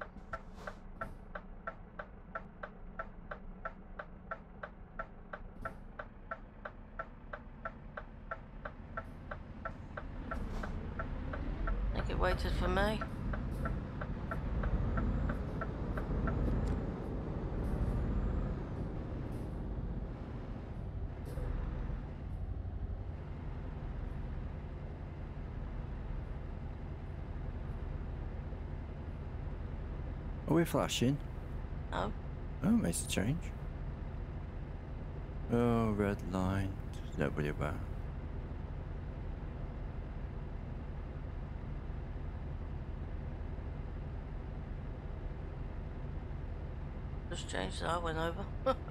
I think it waited for me. Are we flashing? Oh. Oh, makes a change. Oh, red line. There's nobody about. Just changed that. I went over.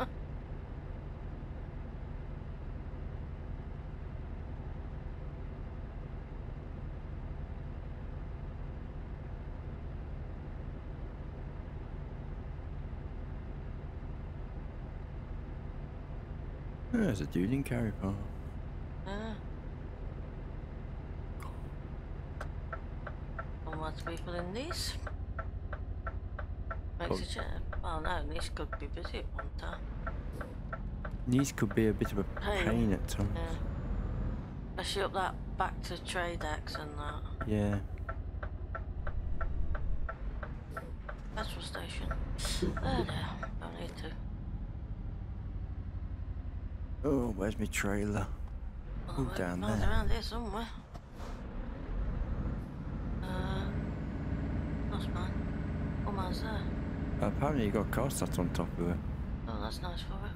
Oh, there's a dude in Carry Park. Yeah. Lots of people in these. Make Oxygen. Oh no, this could be busy at one time. These could be a bit of a pain at times. Yeah. Especially up that back to trade X and that. Yeah. Petrol station. There, don't need to. Oh, where's my trailer? Oh, down there. Around here somewhere. Lost mine. Oh, mine's there. Apparently you got a car sat on top of it. Oh, that's nice for it.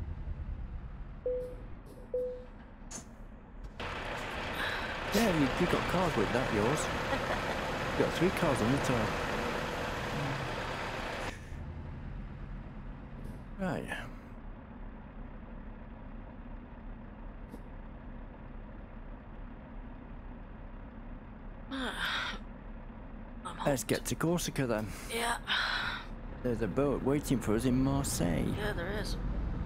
Yeah, you got cars with that, yours. You got 3 cars on the top. Right. Let's get to Corsica then. Yeah. There's a boat waiting for us in Marseille. Yeah, there is.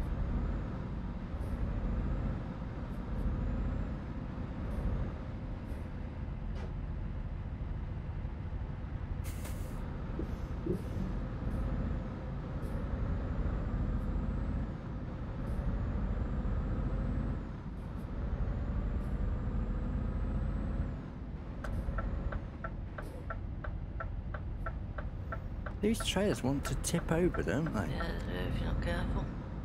These trailers want to tip over, don't they? Yeah, they do if you're not careful.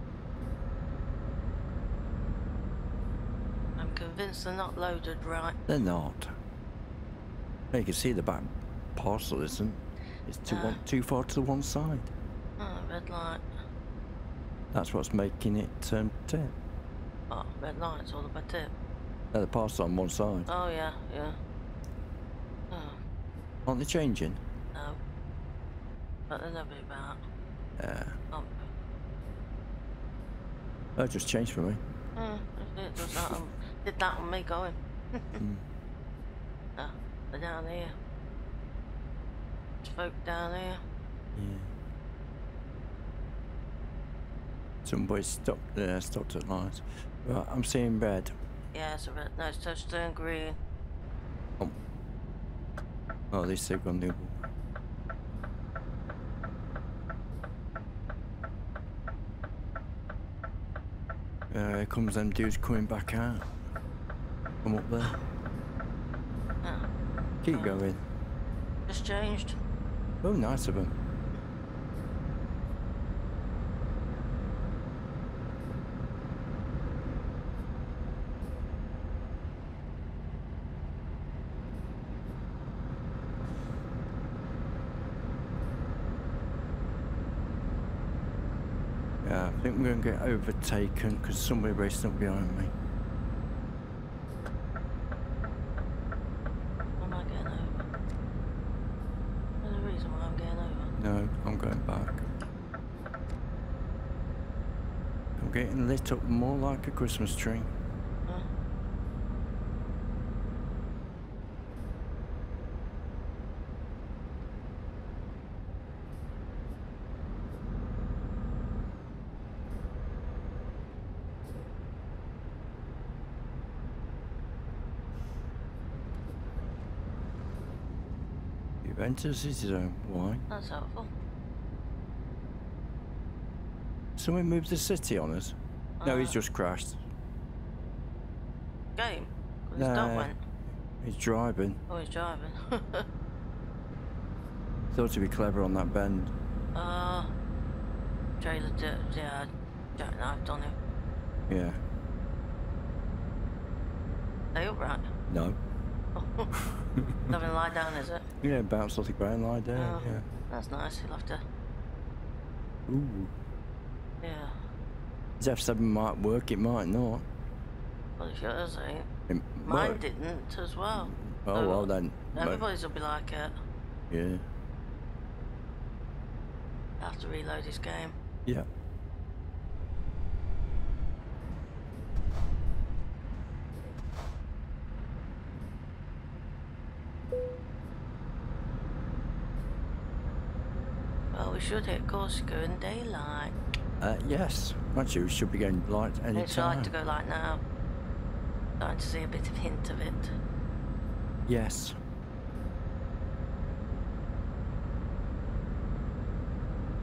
I'm convinced they're not loaded right. They're not. You can see the back parcel isn't. It's too far to the one side. Oh, red light. That's what's making it tip. Oh, red light's all about tip. The parcel on one side. Oh, yeah, yeah. Oh, Aren't they changing? no. But they're never about. Yeah. Oh, That just changed for me. it does that did that on me going. Oh, they're down here. There's folk down here. Yeah. Somebody stopped at lights. Right, I'm seeing red. Yeah, it's a red. No, it's touch turn green. Oh, these two gone new. Here comes them dudes coming back out. Come up there. Oh, Keep going. just changed. Oh, nice of them. Yeah, I think we're going to get overtaken because somebody racing up behind me. Am I getting over? There's a reason why I'm getting over. No, I'm going back. I'm getting lit up more like a Christmas tree. Huh? You've entered city zone. Why? That's helpful. Someone moved the city on us? No, he's just crashed. Game? 'Cause his dog went. He's driving. Oh, he's driving. Thought he'd be clever on that bend. Trailer jackknifed on him. Yeah. They upright? No. Having to lie down, is it? Yeah, bounce off the ground, lie down. Oh, Yeah. that's nice. You'll have to. Ooh. Yeah. His F7 might work, it might not. Well, it sure does, ain't. It Mine might. didn't as well. Oh, So well then. Everybody's will be like it. Yeah. He'll have to reload his game. Yeah. Well, we should hit Corsica in daylight. Yes. Actually, we should be getting light any It's time. like to go light now. Starting to see a bit of hint of it. Yes.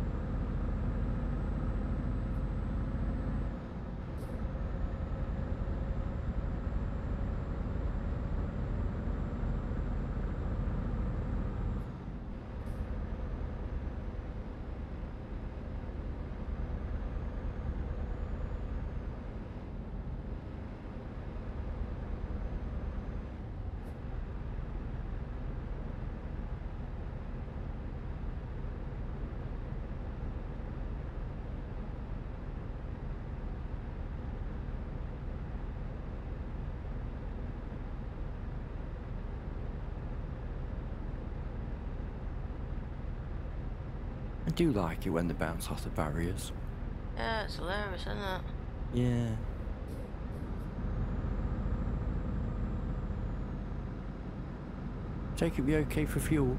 do like it when they bounce off the barriers. Yeah, it's hilarious, isn't it? Yeah. Take it be okay for fuel?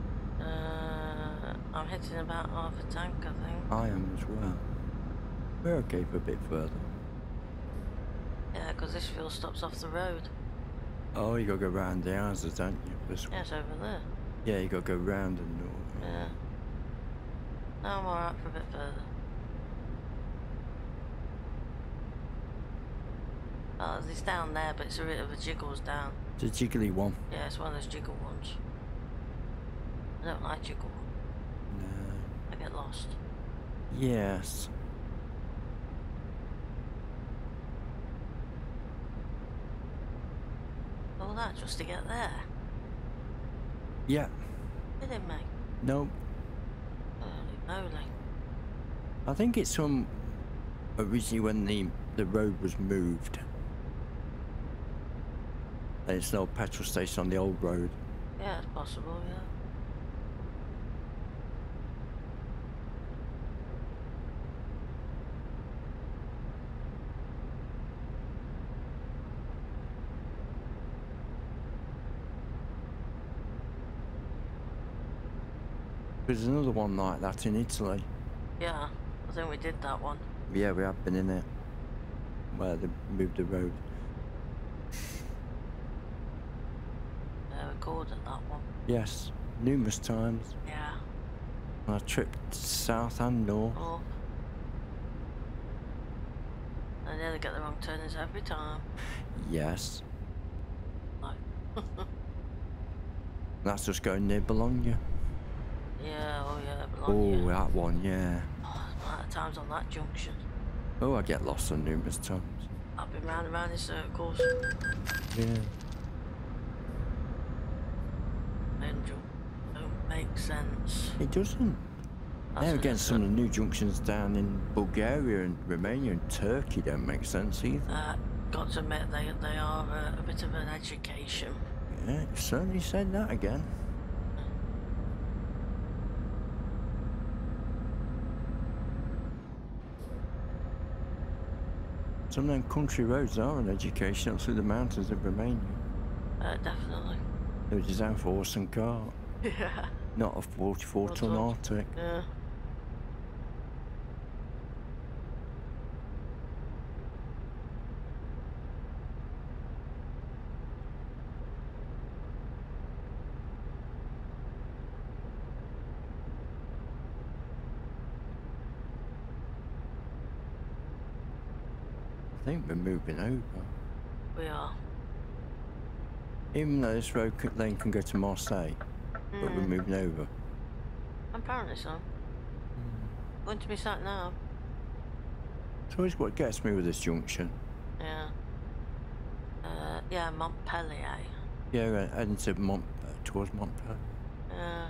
I'm hitting about half a tank, I think. I am as well. We're okay for a bit further. Yeah, because this fuel stops off the road. Oh, you gotta go round the houses, don't you? This Yeah, it's over there. Yeah, you gotta go round and north. Yeah. No, I'm alright for a bit further. Oh, it's down there, but it's a bit of a jiggles down. It's a jiggly one. Yeah, it's one of those jiggle ones. I don't like jiggle. No. I get lost. Yes. All that just to get there. Yeah. Kidding me? No. Holy moly. I think it's from originally when the road was moved. And it's no petrol station on the old road. Yeah, it's possible, yeah. There's another one like that in Italy. Yeah, I think we did that one. Yeah, we have been in it. Where they moved the road. Yeah, we called it that one. Yes, numerous times. Yeah. On a trip south and north. Oh. I nearly get the wrong turnings every time. Yes. Like. That's just going near Bologna. Yeah, oh yeah, Oh, Bologna. that one, yeah. Oh, there's a lot of times on that junction. Oh, I get lost on numerous times. I've been round and round in circles. Yeah. Don't make sense. It doesn't. That's Now an again, some of instant. the new junctions down in Bulgaria and Romania and Turkey don't make sense either. Got to admit, they are a bit of an education. Yeah, you certainly said that again. Some of them country roads are an education up through the mountains of Romania. Definitely. They were designed for horse and cart, Yeah. not a 44-ton Well Arctic. Yeah. I think we're moving over. We are. Even though this road lane can go to Marseille, but we're moving over. Apparently so. Going to be sat now. It's always what gets me with this junction. Yeah. Yeah, Montpellier. Yeah, heading to towards Montpellier. Yeah.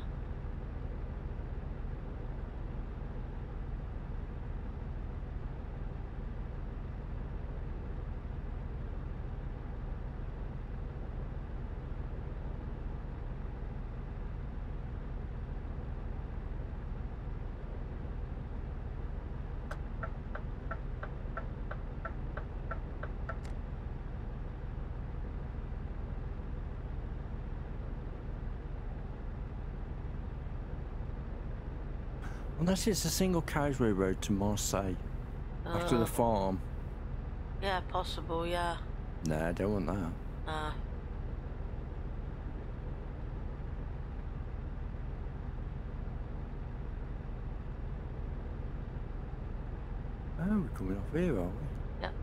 Unless it's a single carriageway road to Marseille. After the farm. Yeah, possible, yeah. Nah, I don't want that. Oh, we're coming off here, are we? Yep.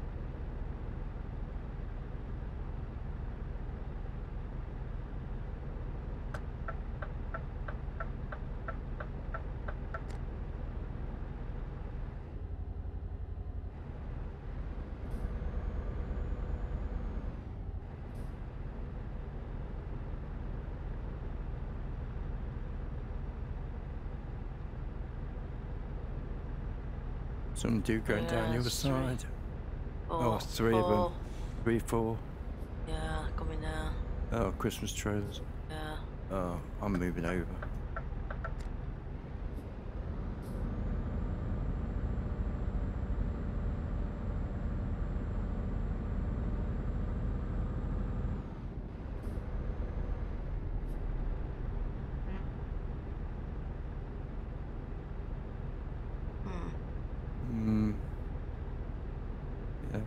Some do going down the other it's three. side. Four, Oh, three of them. 3, 4. Yeah, coming down. Oh, Christmas trailers. Yeah. Oh, I'm moving over.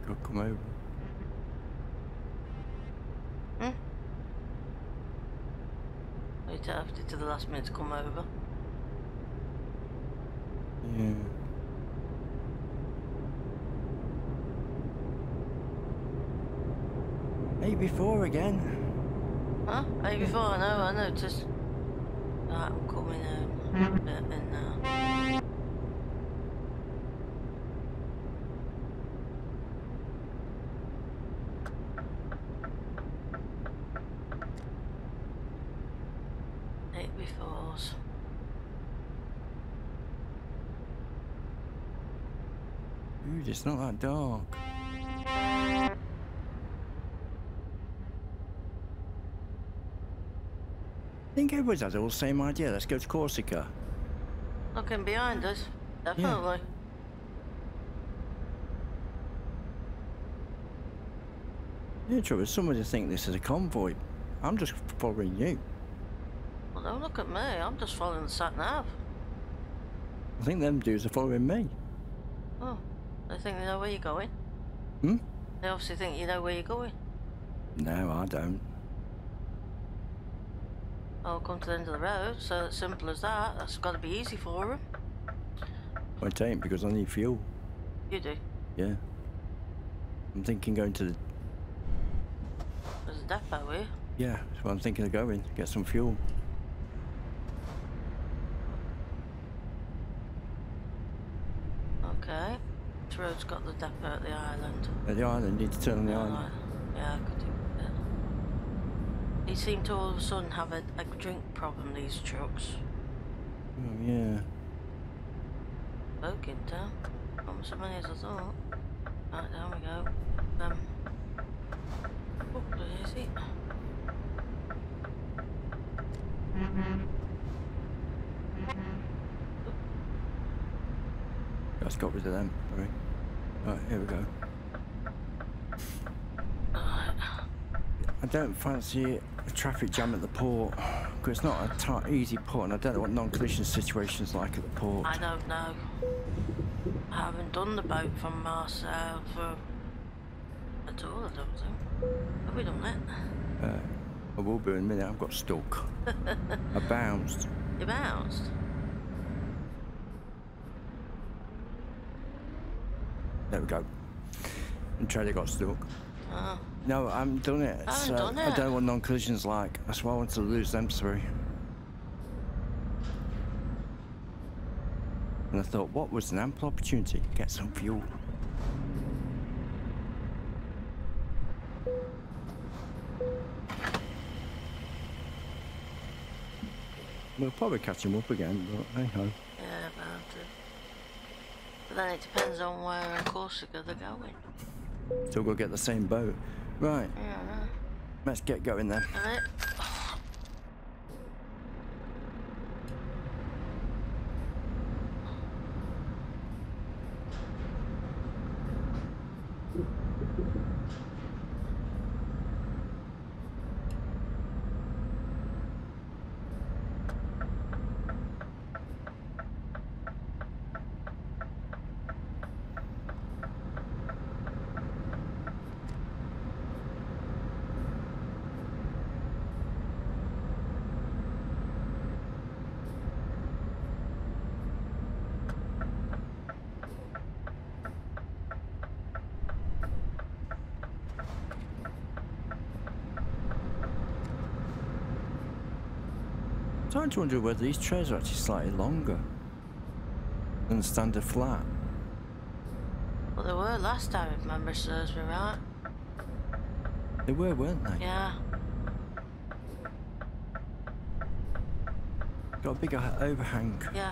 Gotta come over. You have to the last minute to come over. Yeah. Before again. Huh? Before, I noticed. Right, I'm coming home. Bit in now. Befores. Dude, it's not that dark. I think everyone's had all the same idea. Let's go to Corsica. Looking behind us, definitely. Yeah, trouble. Somebody think this is a convoy. I'm just following you. Well, don't look at me. I'm just following the sat nav. I think them dudes are following me. Oh, they think they know where you're going. Hmm? They obviously think you know where you're going. No, I don't. I'll come to the end of the road, so it's simple as that. That's got to be easy for them. Well, it ain't because I need fuel. You do? Yeah. I'm thinking going to the... There's a depot here. Yeah, that's what I'm thinking of going. Get some fuel. Okay. This road's got the depot at the island. At the island, need to turn on the island. Yeah, I could do it. They seem to all of a sudden have a drink problem, these trucks. Oh, yeah. Folk in town. Not so many as I thought. Right, down we go. Oh, where is it? Just got rid of them. Sorry. Right, here we go. I don't fancy a traffic jam at the port, because it's not a easy port, and I don't know what non-collision situation's like at the port. I don't know. I haven't done the boat from Marseille at all, I don't think. Have we done it? I will be in a minute. I've got stuck. I bounced. You bounced? There we go. And trailer got stuck. Oh. No, I haven't done it. I haven't done it. I don't know what non-collision's like. That's why I wanted to lose them three. And I thought, what was an ample opportunity? Get some fuel. We'll probably catch them up again, but hey ho. Yeah, about it. But then it depends on where in Corsica they're going. So we'll get the same boat. Right. Yeah. Let's get going then. Alright. I'm starting to wonder whether these trays are actually slightly longer than the standard flat. Well, they were last time, if memory serves me right. They were, weren't they? Yeah. Got a big overhang. Yeah.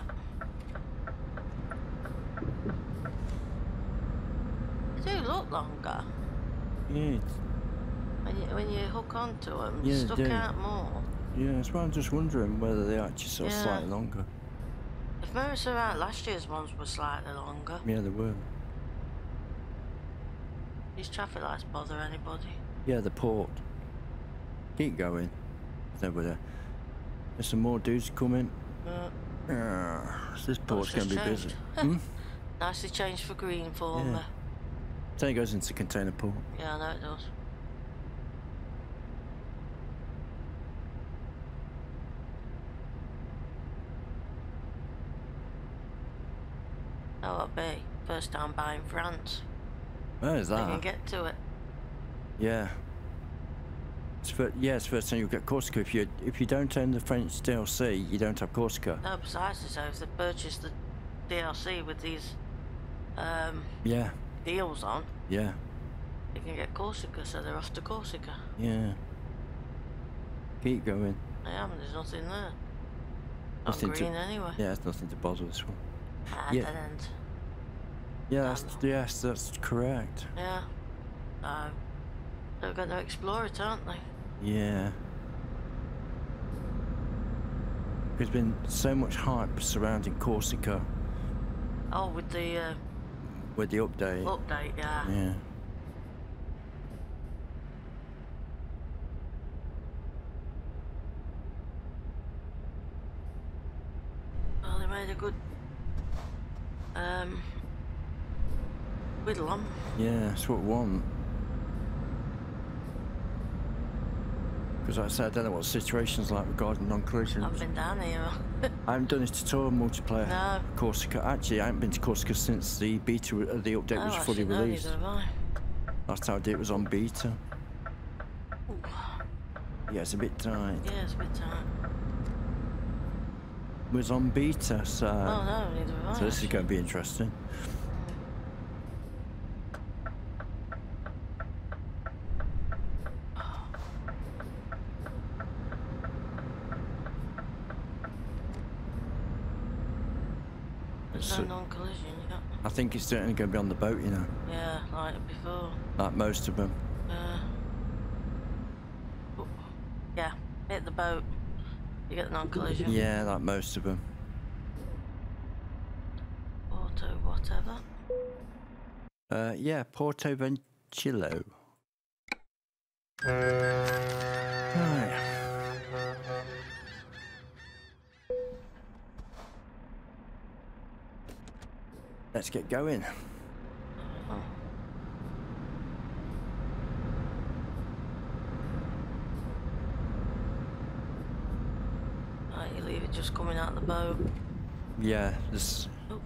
They do look longer. Yeah. When you hook onto them, Yeah, you stuck they do. out more. Yeah, that's why I'm just wondering whether they're actually sort of Yeah. slightly longer. If memory serves right, last year's ones were slightly longer. Yeah, they were. These traffic lights bother anybody. Yeah, the port. Keep going. There's some more dudes coming. Yeah. So this port's going to be busy. Nicely changed for green for me. It only goes into container port. Yeah, I know it does. That'll be first time buying France. Where's You can that? get to it. Yeah. It's first time you'll get Corsica. If you don't own the French DLC, you don't have Corsica. No, precisely so. If they purchase the DLC with these Yeah. deals on, Yeah. you can get Corsica, so they're off to Corsica. Yeah. Keep going. I am, there's nothing there. Not Nothing to- green anyway. Yeah, it's nothing to bother this one. And Yeah. then, Yeah, yes, that's correct. yeah. So, they're going to explore it, aren't they? Yeah. There's been so much hype surrounding Corsica Oh, with the with the update. update, yeah. Yeah. Well, they made a good whittle on. Yeah, that's what we want. Because like I said, I don't know what situation's like regarding non-collisions. I've been down here. I haven't done a tutorial multiplayer. No. Corsica. Actually, I haven't been to Corsica since the beta, the update Oh, was fully actually, no, released. neither have I. Last time I did it was on beta. Ooh. Yeah, it's a bit tight. Yeah, it's a bit tight. It was on beta, so. Oh no, neither have I. So this is going to be interesting. There's no non-collision, yeah. I think it's certainly going to be on the boat, you know, Yeah, like before. like most of them. Oh, yeah, hit the boat. You get the non-collision. Yeah, like most of them. Auto, whatever. Yeah, Porto Ventillo. Right. Let's get going. Oh. Right, you leave it just coming out the boat. Yeah, this. Oh.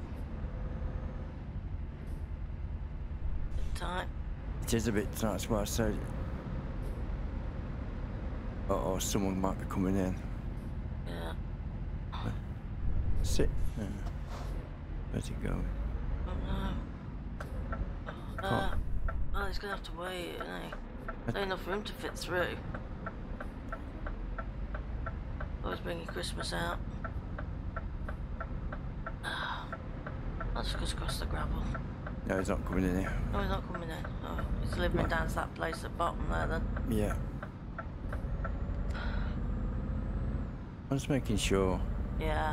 Bit tight. It is a bit tight, that's what I said. Uh-oh, someone might be coming in. Yeah. Sit. Where's it going? Oh no. Can't- Oh, he's gonna have to wait, isn't he? There's not enough room to fit through. Always bring your Christmas out. I'll just go across the gravel. No, he's not coming in here. No, he's not coming in. Oh, he's delivering Right. down to that place at the bottom there then. Yeah. I'm just making sure. Yeah.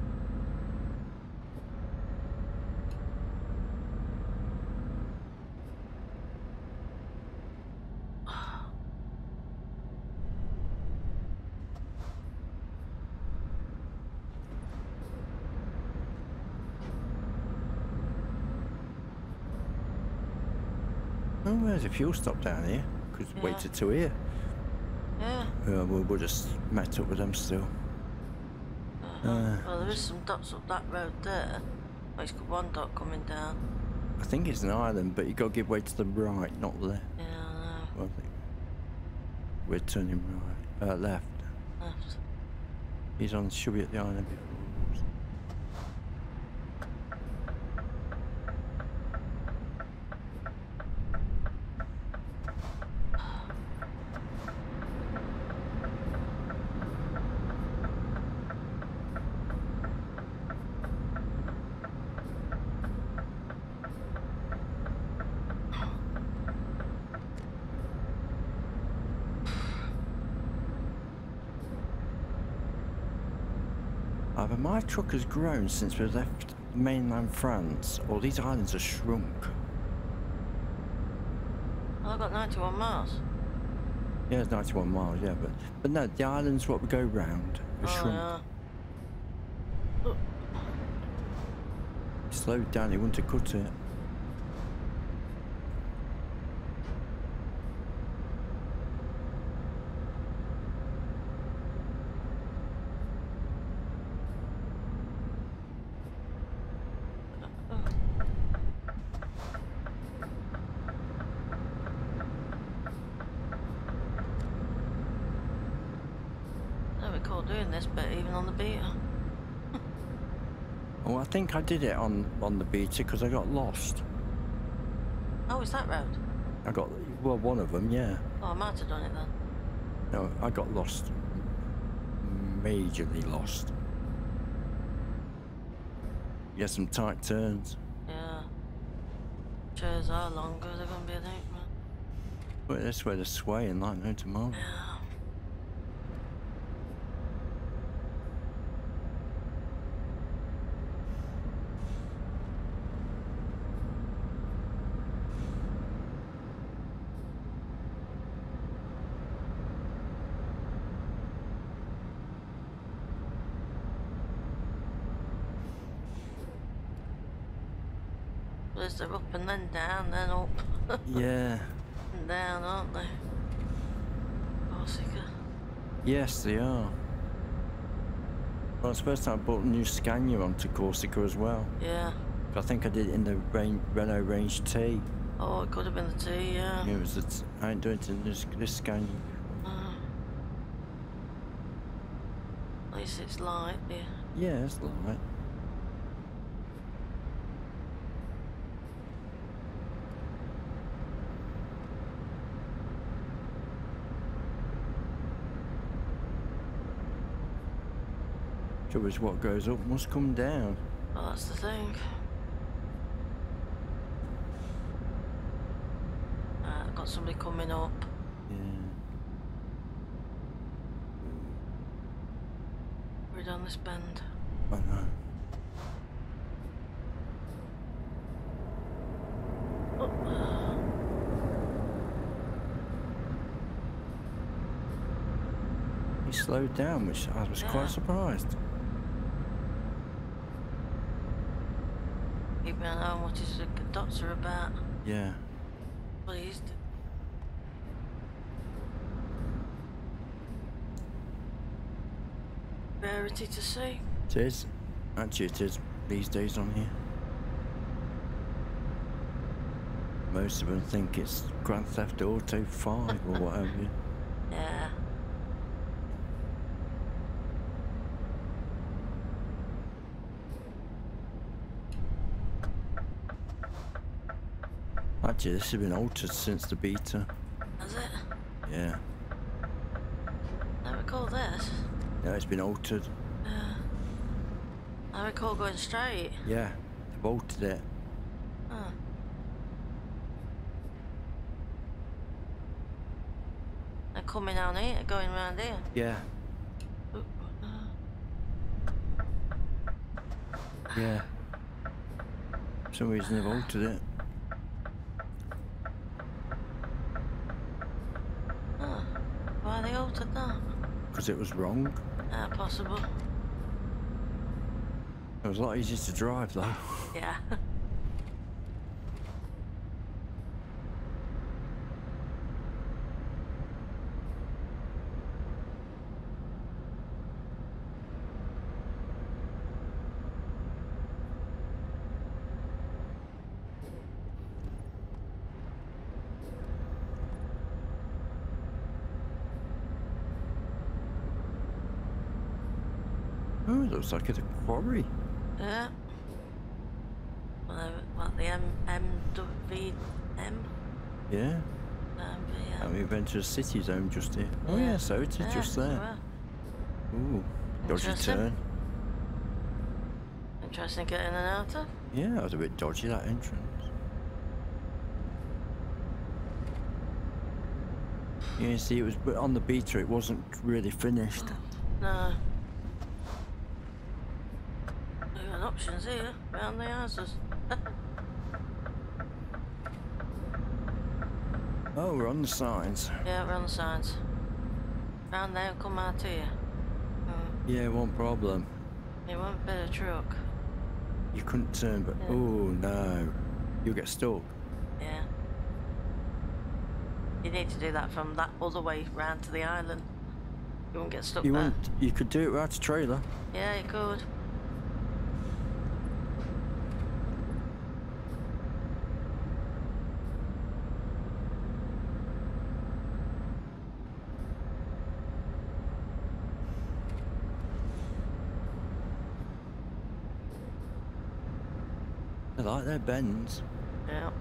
Oh, there's a fuel stop down here. Could Yeah. wait till here. Yeah. We'll just met up with them still. Well, there is some dots up that road there. Oh, he's got one dot coming down. I think it's an island, but you got to give way to the right, not left. Yeah, I Well, I think we're turning right, left. know. Left. He's on. Should be at the island before. Either my truck has grown since we left mainland France, or these islands are shrunk. Well, I've got 91 miles. Yeah, it's 91 miles, yeah, but no, the islands what we go round are shrunk. Yeah. Oh, Slowed down, he wouldn't have cut it. recall doing this bit even on the beta. Oh, I think I did it on the beta because I got lost. Oh, is that road? I got, well, one of them, yeah. Oh, I might have done it then. No, I got lost. Majorly lost. You had some tight turns. Yeah. Chairs are longer, they're going to be a nightmare. But that's where they're swaying like no tomorrow. Yeah. Well, they're up and then down, then up. Yeah. And down, aren't they? Corsica. Yes, they are. Well, it's the first time I bought a new Scania onto Corsica as well. Yeah. I think I did it in the Renault Range T. Oh, it could have been the T, yeah. Yeah, it was I ain't doing it in this Scania. At least it's light, yeah. Yeah, it's alright. Trouble is, what goes up must come down. Well, that's the thing. I've got somebody coming up. Yeah. We're down this bend. I know. He slowed down, which I was Yeah. quite surprised. Keep an eye on what his dots are about. Yeah. Please. Rarity to see. It is. Actually, it is these days on here. Most of them think it's Grand Theft Auto 5 or whatever. Yeah. Actually, this has been altered since the beta. Has it? Yeah. I recall this. Yeah, it's been altered. I recall going straight. Yeah, they've altered it. Huh. They're coming down here, going round here. Yeah, Ooh, yeah. For some reason they've altered it. Huh. Why they altered that? Because it was wrong. Possible. It was a lot easier to drive though. Yeah. Oh, it looks like it's a quarry. Yeah. What the MWM? Yeah. Yeah. And we've entered a city zone just here. Oh yeah, so it is just there. Well, Ooh, dodgy Interesting. turn. interesting getting in and out of. Yeah, that was a bit dodgy, that entrance. Yeah, you see, it was but on the beta. It wasn't really finished. No. We've got options here, round the houses. Oh, we're on the signs. Yeah, we're on the signs. Round there, come out here. Yeah, one problem. It won't be a truck. You couldn't turn, but Yeah. oh no, you'll get stuck. Yeah. You need to do that from that other way round to the island. You won't get stuck You there. won't. You could do it without a trailer. Yeah, you could. I like their bends. Yeah.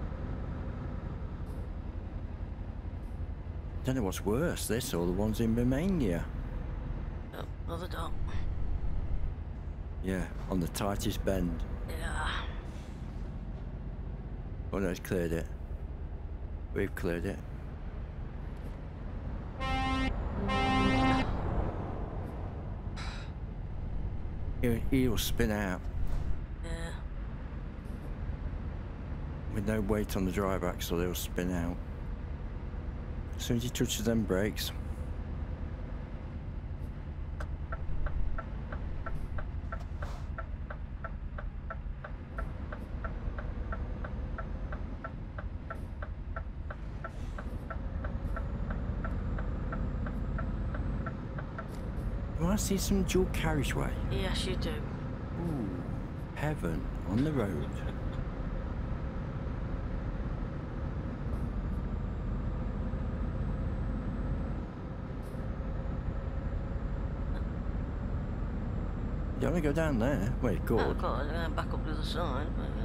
Don't know what's worse, this or the ones in Romania. Yep, another dot. Yeah, on the tightest bend. Yeah. Oh no, it's cleared it. We've cleared it. He'll spin out. Yeah. With no weight on the drive axle, he'll spin out. As soon as he touches them brakes. Do I see some dual carriageway? Yes, you do. Ooh, heaven on the road. You want to go down there? Wait, good. Oh, God, I'm going back up the other side, but yeah.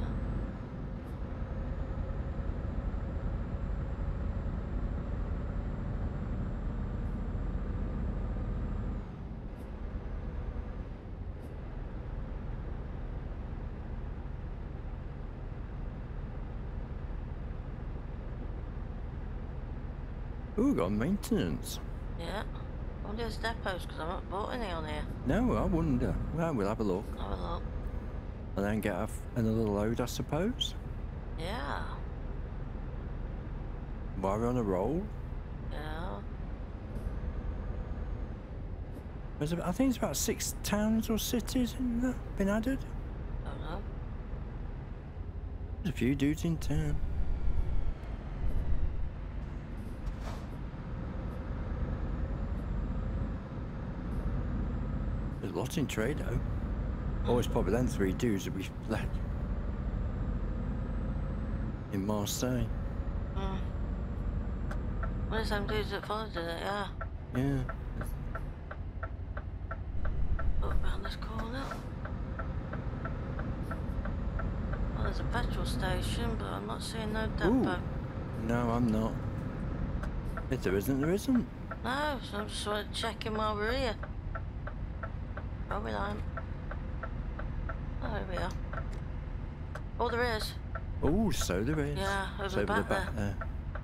Ooh, got maintenance. Yeah. I wonder if there's depots, because I haven't bought any on here. No, I wonder. Well, we'll have a look. Have a look. And then get another load, I suppose. Yeah. While we're on a roll. Yeah. I think it's about 6 towns or cities in there been added. Don't know. There's a few dudes in town. There's a lot in trade though. Oh, it's probably them 3 dudes that we've led in Marseille. Hmm. One of them dudes that followed it, yeah. Yeah. Up round this corner. Well, there's a petrol station, but I'm not seeing no depot. Ooh. No, I'm not. If there isn't, there isn't. No, so I'm just sort of checking while we're here. Probably not. Oh, here we are. Oh, there is. Oh, so there is. Yeah, over It's the back there.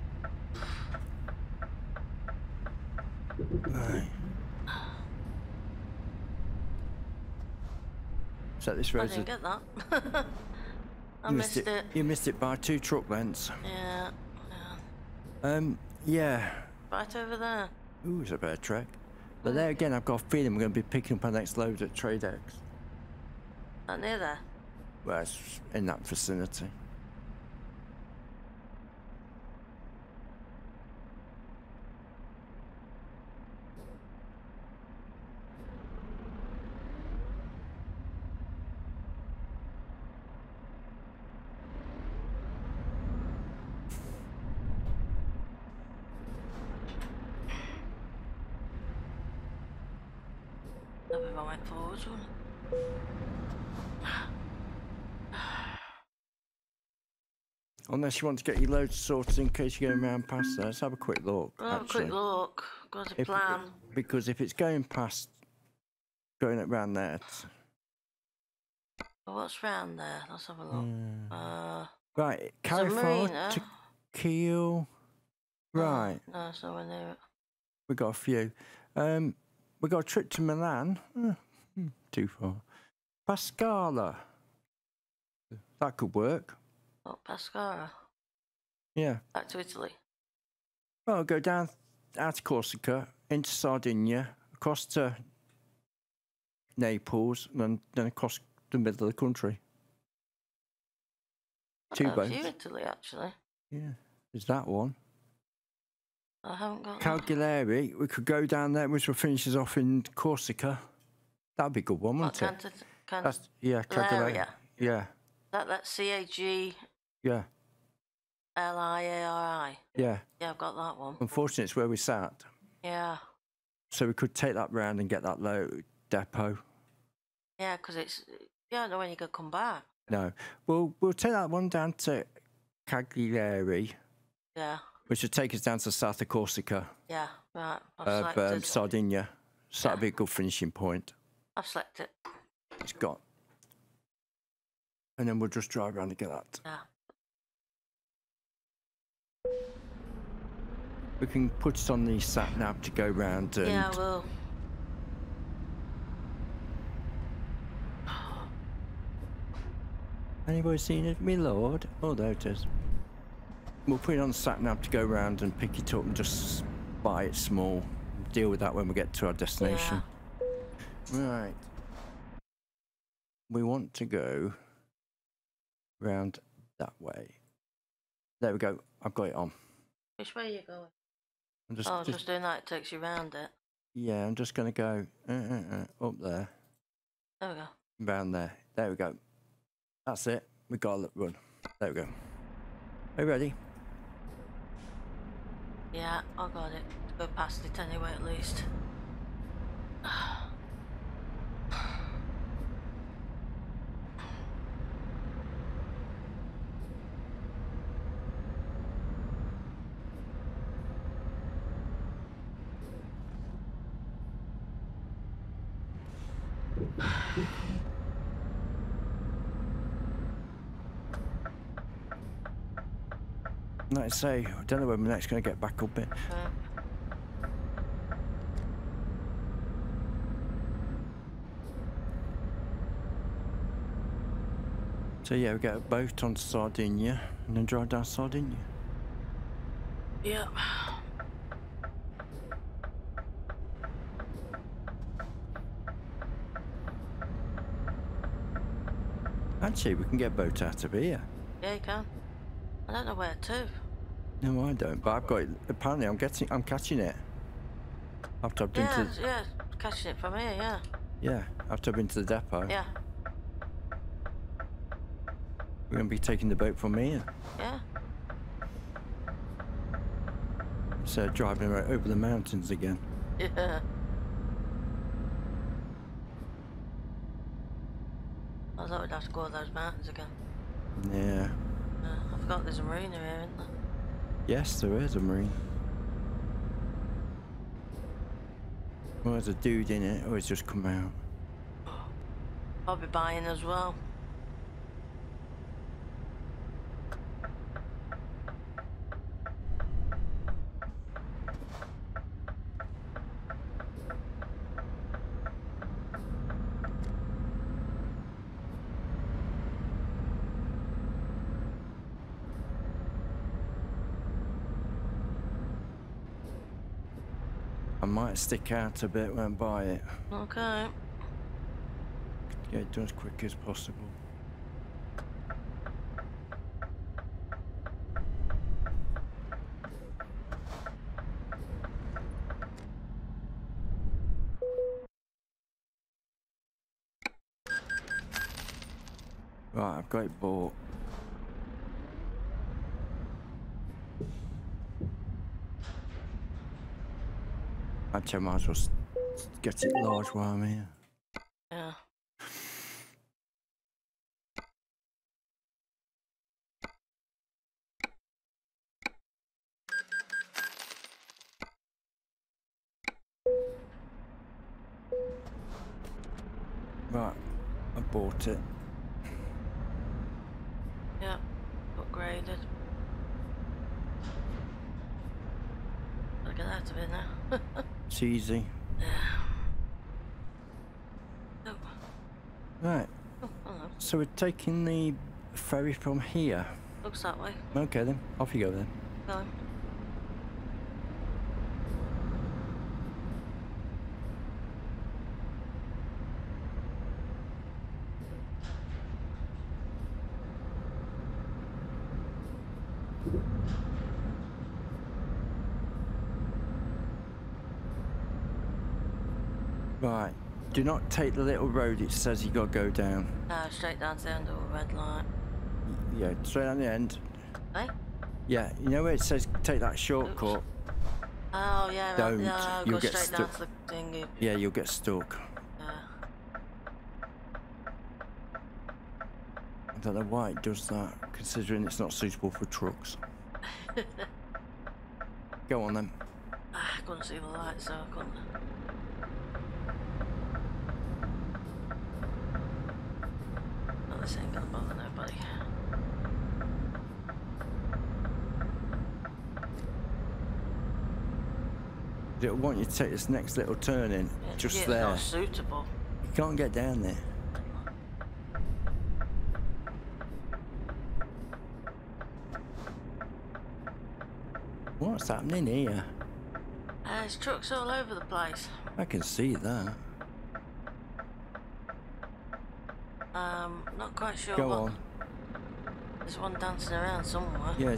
Right. So this I road's didn't get that. I missed it. You missed it by 2 truck lengths. Yeah, yeah. Yeah. Right over there. Ooh, it's a better track. But there again, I've got a feeling we're going to be picking up our next load at TradeX. Not near there. Well, it's in that vicinity. That'll be my way forwards, won't it? Unless you want to get your loads sorted in case you're going around past there. Let's have a quick look. We'll have a quick look. Got a plan. Because if it's going past, going around there. Well, what's round there? Let's have a look. Right, Carrickford to Kiel. Right. No, it's nowhere near it. We got a few. We got a trip to Milan. Too far. Pescara. That could work. Oh, Pescara. Yeah. Back to Italy. Well, I'll go down out of Corsica, into Sardinia, across to Naples, and then across the middle of the country. 2 boats. A few Italy, actually. Yeah. There's that one. I haven't got Cagliari, we could go down there, which will finish us off in Corsica. That'd be a good one, wouldn't it? Yeah, Cagliari. Yeah. That's C-A-G... Yeah. L-I-A-R-I. Yeah. Yeah, I've got that one. Unfortunately, it's where we sat. Yeah. So we could take that round and get that load depot. Yeah, because it's... You don't know when you're going to come back. No. We'll take that one down to Cagliari, Yeah. which would take us down to south of Corsica, Yeah. Right. I've of selected. Sardinia. So that'd Yeah. be a good finishing point. I've selected. It's got. And then we'll just drive around and get that. Yeah. We can put it on the sat nav to go round and Yeah, I will. anybody seen it, me lord? Oh, there it is. We'll put it on the sat nav to go round and pick it up and just buy it small. Deal with that when we get to our destination. Right. We want to go round that way. There we go. I've got it on. Which way are you going? I'm Just doing that. It takes you round it. yeah, I'm just going to go up there, There we go. round there. There we go. That's it. We got to run. There we go. Are you ready? Yeah, I got it. Go past it anyway, at least. Like I say, I don't know when we're next going to get back up it. So yeah, we get a boat on Sardinia and then drive down Sardinia. Yeah. Actually, we can get a boat out of here. Yeah, you can. I don't know where to. No, I don't. But I've got it. Apparently, I'm catching it. After I've been Yeah, to yeah. Catching it from here, yeah. yeah, after I've been to the depot. Yeah. We're going to be taking the boat from here. Yeah. So driving right over the mountains again. Yeah. I thought we'd have to go up those mountains again. Yeah. I forgot there's a marina here, isn't there? Yes, there is a marine. Well, there's a dude in it, or he's just come out. I'll be buying as well. I might stick out a bit when I buy it. Okay. Get it done as quick as possible. Right, I've got it bought. Actually, I might as well get it large while I'm here. Yeah. Right, I bought it. Yeah. Upgraded. Gotta get out of here now. It's easy. Yeah. Oh. Right, Oh, hello. so we're taking the ferry from here. Looks that way. Okay then, off you go then. Going. Right, do not take the little road it says you got to go down. No, straight down to the end of a red light. Yeah, straight on the end. Eh? Yeah, you know where it says take that shortcut? Oh, yeah, Don't. right. Yeah, You'll go get straight down stuck. to the thingy. Yeah, you'll get stuck. Yeah. don't know why it does that, considering it's not suitable for trucks. Go on then. I couldn't see the light, so I couldn't. Oh, this ain't gonna bother nobody. It'll want you to take this next little turn in, Yeah, just it's there. not suitable. You can't get down there. What's happening here? There's trucks all over the place. I can see that. Not quite sure Go what. on. There's one dancing around somewhere. Yeah,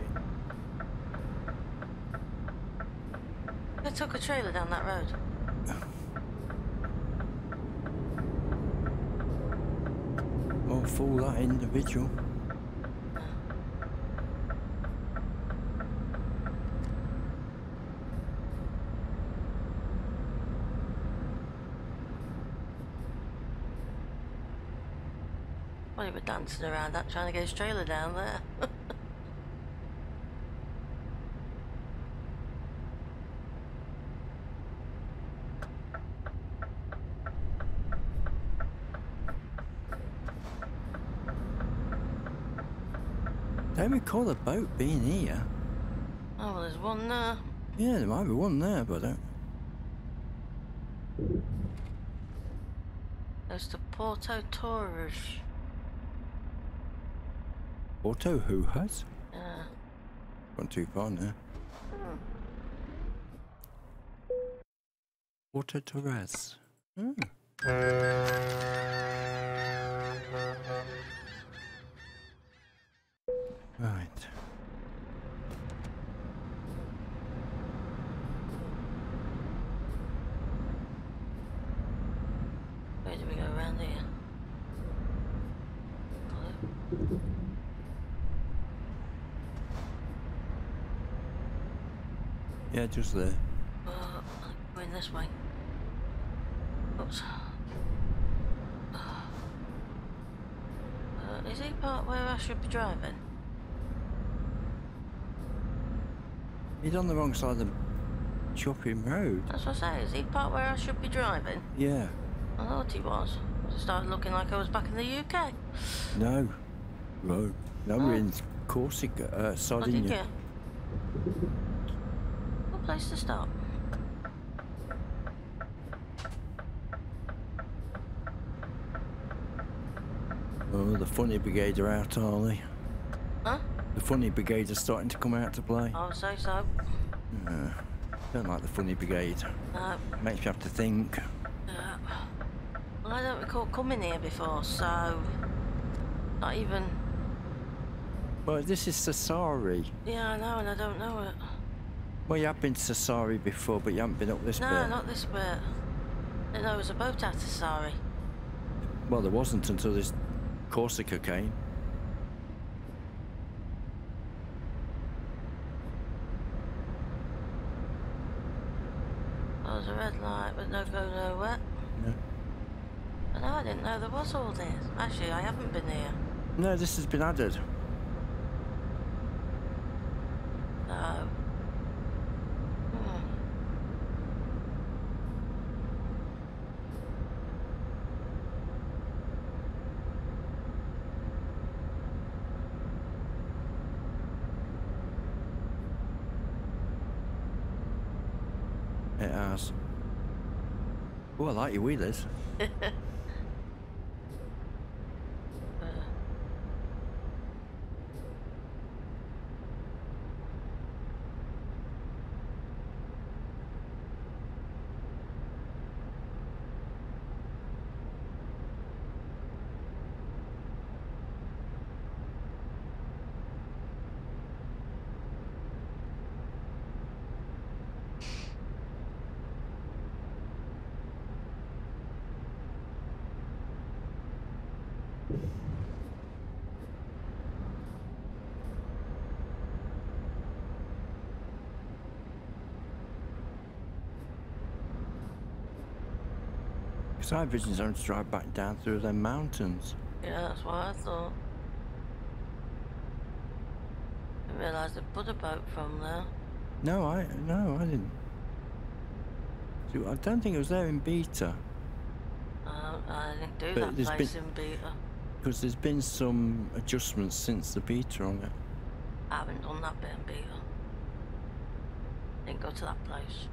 They took a trailer down that road. oh, fool that individual. Well, he was dancing around that, trying to get his trailer down there. Don't recall a boat being here. Oh, well, there's one there. Yeah, there might be one there, but There's the Porto Torres. Auto who has? Yeah. Gone too far now. Auto Torres. Hmm. Right. Where do we go around here? Hello? Yeah, just there. Going this way. Oops. Is he part where I should be driving? He's on the wrong side of the shopping road. That's what I say. Is he part where I should be driving? Yeah. I thought he was. It started looking like I was back in the UK. No. Road. No, we're in Corsica, Oh, did Sardinia. you? What place to stop? Oh, the funny brigade are out, are they? Huh? The funny brigade are starting to come out to play. I would say so. Don't like the funny brigade. No. Makes me have to think. Well, I don't recall coming here before, so... Not even... Well, this is Sassari. Yeah, I know, and I don't know it. Well, you have been to Sassari before, but you haven't been up this No, bit. not this bit. I didn't know there was a boat out of Sari. Well, there wasn't until this Corsica came. There was a red light, but no go nowhere. No. But no, I didn't know there was all this. Actually, I haven't been here. No, this has been added. No. It has. Oh, I like your wheelers. Because I envisioned them to drive back down through them mountains. Yeah, that's what I thought. realise they put a boat from there. No, I didn't. I don't think it was there in beta. I didn't do But that there's place in beta. Because there's been some adjustments since the beta on it. I haven't done that bit in beta. Didn't go to that place.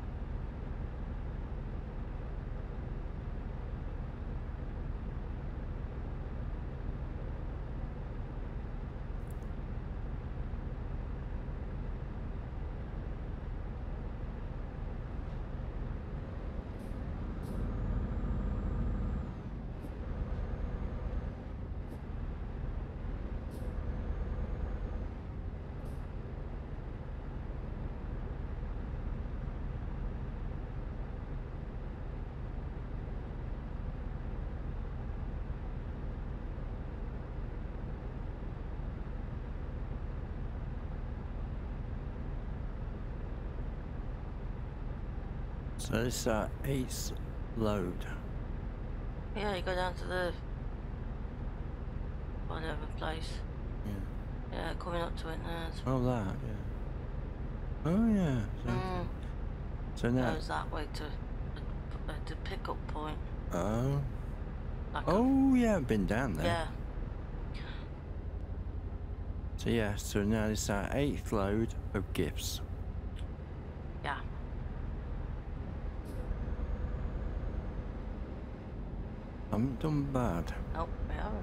So this is our 8th load. Yeah, you go down to the whatever place. Yeah. Yeah, coming up to it now. Oh, that, yeah. Oh, yeah. So now. Goes that way to the pickup point. Oh. Like Oh, yeah, I've been down there. Yeah. So yeah, so now this is our 8th load of gifts. Yeah. I haven't done bad. Nope, we haven't.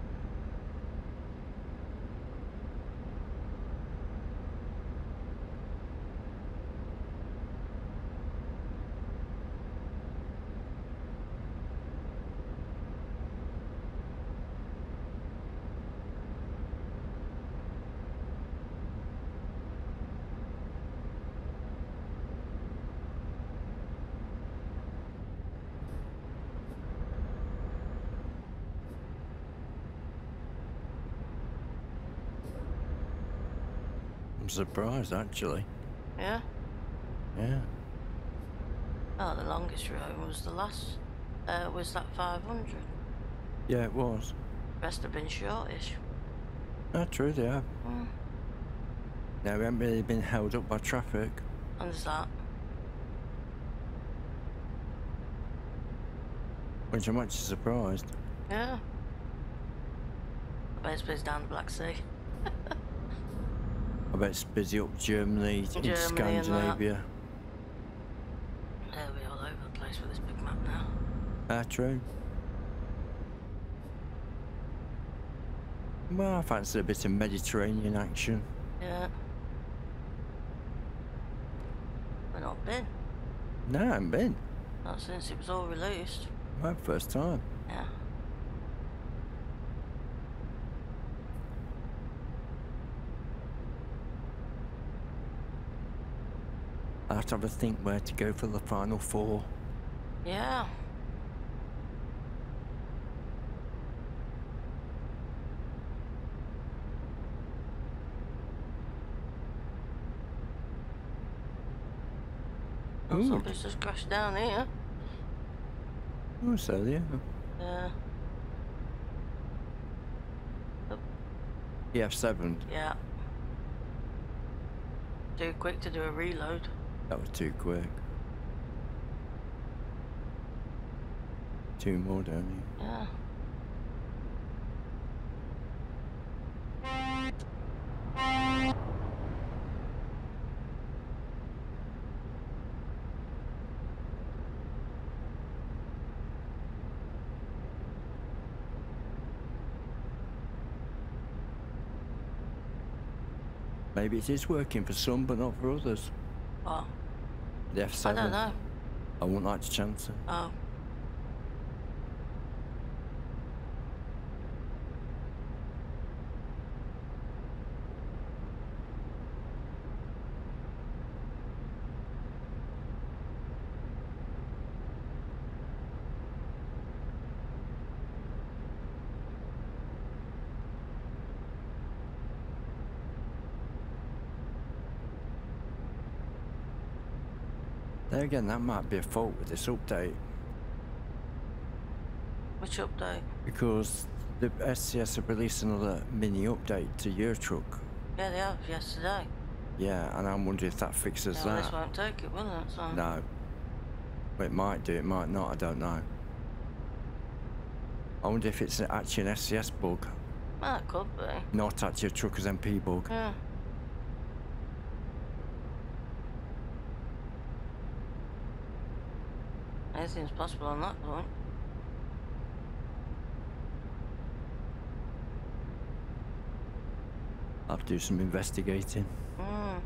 I'm surprised, actually. Yeah? Yeah. Oh, the longest row was the last, was that 500. Yeah, it was. Rest have been shortish. That's true, they have. Mm. No, we haven't really been held up by traffic. And there's that. Which I'm actually surprised. Yeah. I bet it's down the Black Sea. I bet it's busy up Germany, into Germany and Scandinavia. Yeah, we're all over the place with this big map now. That's true. Well, I fancy a bit of Mediterranean action. Yeah. We've not been. No, I haven't been. Not since it was all released. My first time. Yeah. I have to have a think where to go for the final 4. Yeah. Oh, Ooh. somebody's just crashed down here. Oh, so yeah. Yeah. EF7. Yeah. Too quick to do a reload. That was too quick. 2 more down here. Yeah. Maybe it is working for some, but not for others. What? The F7. I don't know. I wouldn't like to chance it. Oh. There again, that might be a fault with this update. Which update? Because the SCS have released another mini update to Euro Truck Yeah, they have yesterday. Yeah, and I'm wondering if that fixes No, that. this won't take it, will it? So. No. Well, it might do, it might not, I don't know. I wonder if it's actually an SCS bug, Well, it could be. not actually a Truckers MP bug. Yeah. Anything's possible on that point. I'll have to do some investigating. Mm.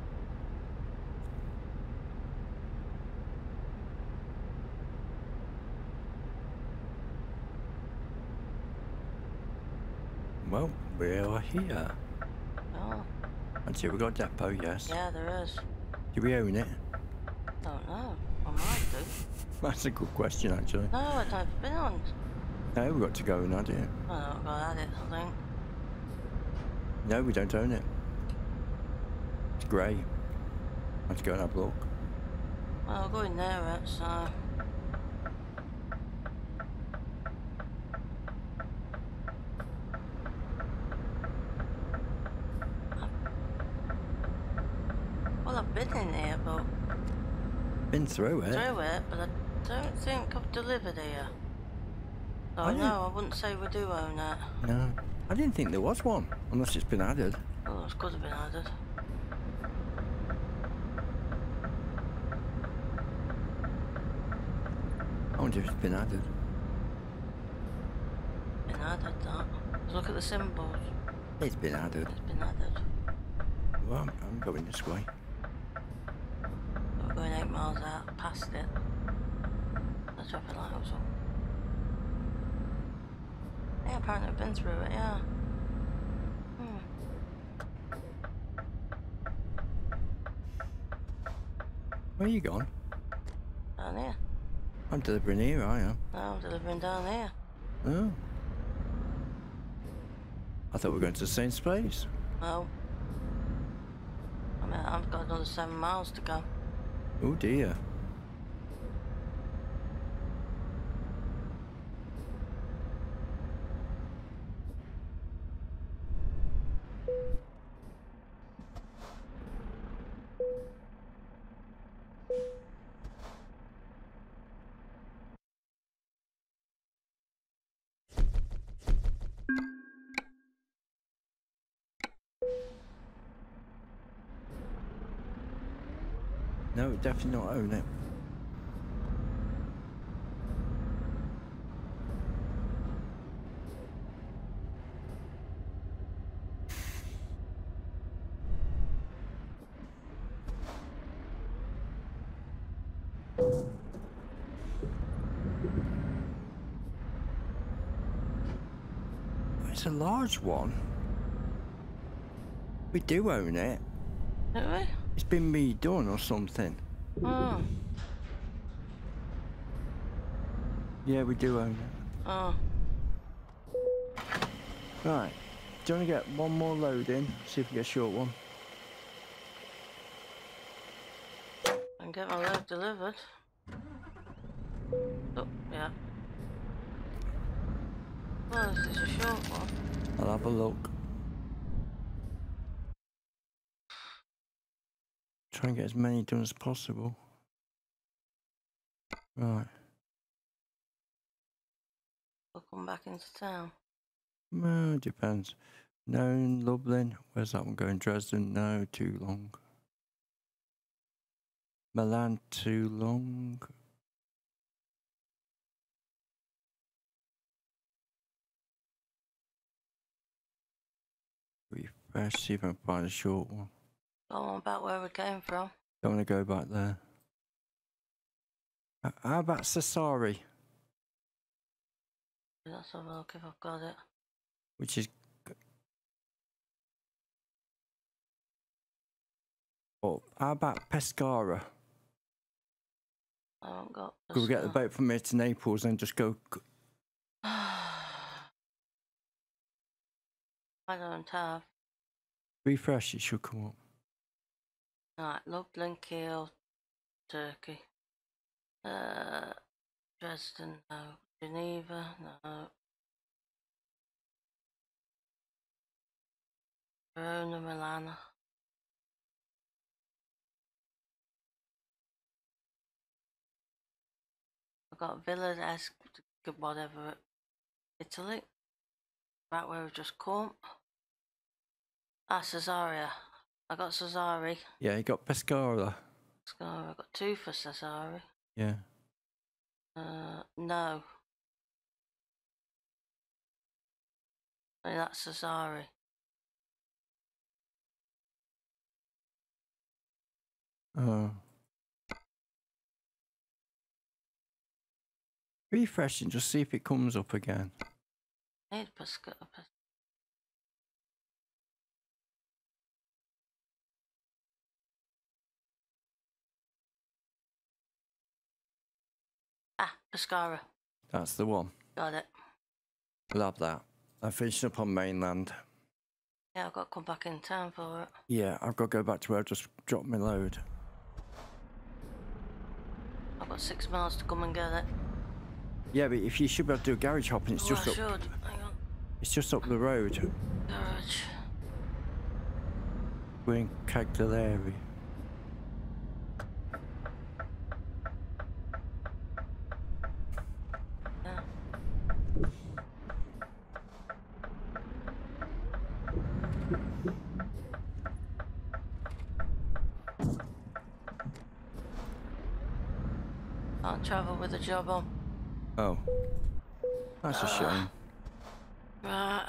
Well, we are here. Oh. Actually, we've got a depot, yes. Yeah, there is. Do we own it? Don't know. I might do. That's a good question, actually. No, I've never been on. No, we've got to go and add it. I don't got at it, I think. No, we don't own it. It's grey. I have to go and have a look. Well, I'll go in there, so. Well, I've been in here, but. Been through it. But I don't think I've delivered here. So I no, didn't- I wouldn't say we do own that. No. I didn't think there was one, unless it's been added. Oh, it could have been added. I wonder if it's been added. Been added, that. Look at the symbols. It's been added. It's been added. Well, I'm going this way. We're going 8 miles out, past it. The traffic light was on. Yeah, apparently I've been through it, yeah. Where are you gone? Down here. I'm delivering here, I am. No, I'm delivering down here. Oh. I thought we were going to the same place. No. I mean, I've got another 7 miles to go. Oh dear. No, definitely not own it. It's a large one. We do own it. Do we? It's been redone or something. Oh. Yeah, we do own it. Oh. Right. Do you want to get one more load in? See if we get a short one. And get my load delivered. Oh, yeah. Well, this is a short one. I'll have a look. Try and get as many done as possible. Right. We'll come back into town. Well, it depends. Known, Lublin. Where's that one going? Dresden? No, too long. Milan, too long. Refresh, see if I can find a short one. Go on back where we came from. Don't want to go back there. How about Sassari? Let's have a look if I've got it. Which is... Oh, how about Pescara? I haven't got Could we get the boat from here to Naples and just go... I don't have. Refresh, it should come up. Right, Lublin, Kiel, Turkey. Dresden, no. Geneva, no. Verona Milano. I've got Villa esque whatever, Italy. Right where we've just come. Ah, Cesaria. I got Cesari. Yeah, you got Pescara. I got 2 for Cesari. Yeah. No. I mean, that's Cesari. Oh. Refresh and just see if it comes up again. Need Pescara. Ah, Pescara. That's the one. Got it. Love that. I'm finishing up on mainland. Yeah, I've got to come back in town for it. Yeah, I've got to go back to where I just dropped my load. I've got 6 miles to come and get it. Yeah, but if you should be able to do a garage hop, and it's just I up. should. Hang on. It's just up the road. Garage. We're in Cagliari. Yeah. Can't travel with a job on. Oh. That's a shame. Right.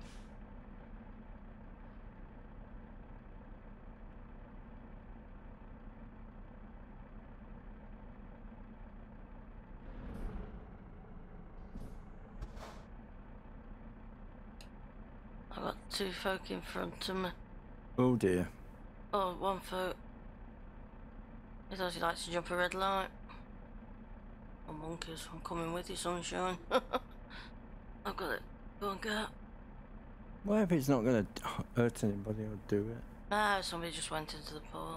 I've got 2 folk in front of me. Oh dear. Oh, 1 folk. He does, he likes to jump a red light. Oh, monkeys, I'm coming with you, sunshine. I've got it. Go and get. Well, if it's not going to hurt anybody, I'll do it. No, somebody just went into the port.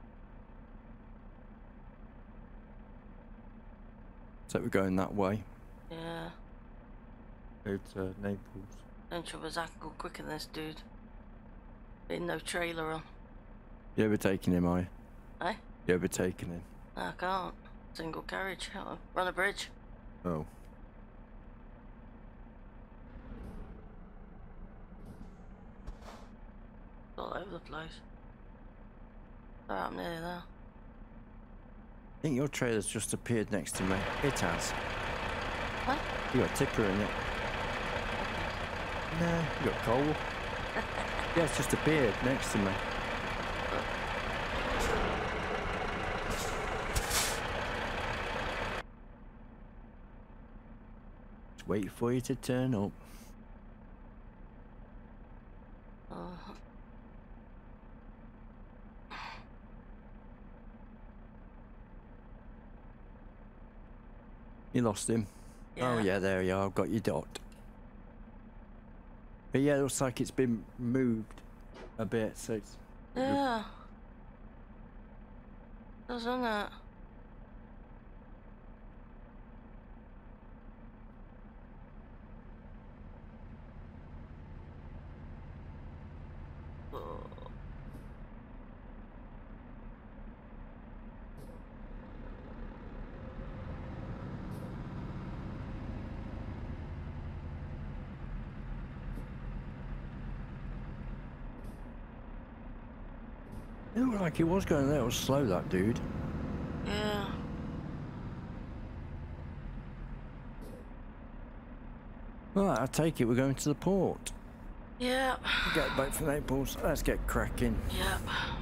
So we're going that way. Yeah. Go to Naples. Don't trouble is I can go quicker than this dude. Ain't no trailer on. You overtaking him, are you? Eh? You overtaking him? I can't. Single carriage. I'll run a bridge. Oh. All over the place. Alright, I'm nearly there. I think your trailer's just appeared next to me. It has. What? You got a tipper in it. No, you got coal. Yeah, it's just appeared next to me. Just wait for you to turn up. You lost him. Yeah. Oh yeah, there you are. I've got your dot. But yeah, it looks like it's been moved a bit, so it's... Yeah. Doesn't it? It looked like he was going a little slow, that dude. Yeah. Right, I take it we're going to the port. Yeah. Get back from Naples. Let's get cracking. Yep.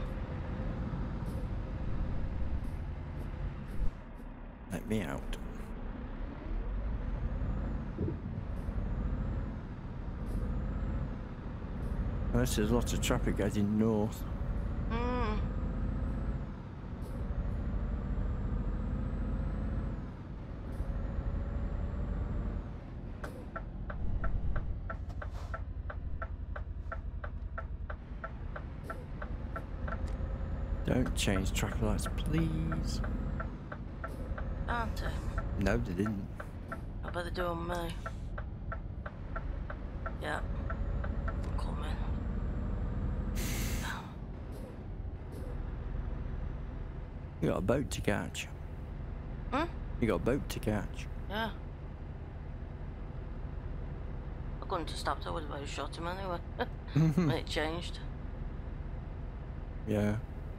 Let me out. There's a lot of traffic heading north. Don't change traffic lights, please. Aren't they? No, they didn't. I better do on me. Yeah. I'm coming. You got a boat to catch. Hmm? You got a boat to catch. Yeah. I couldn't have stopped, I would have shot him anyway. When it changed. Yeah.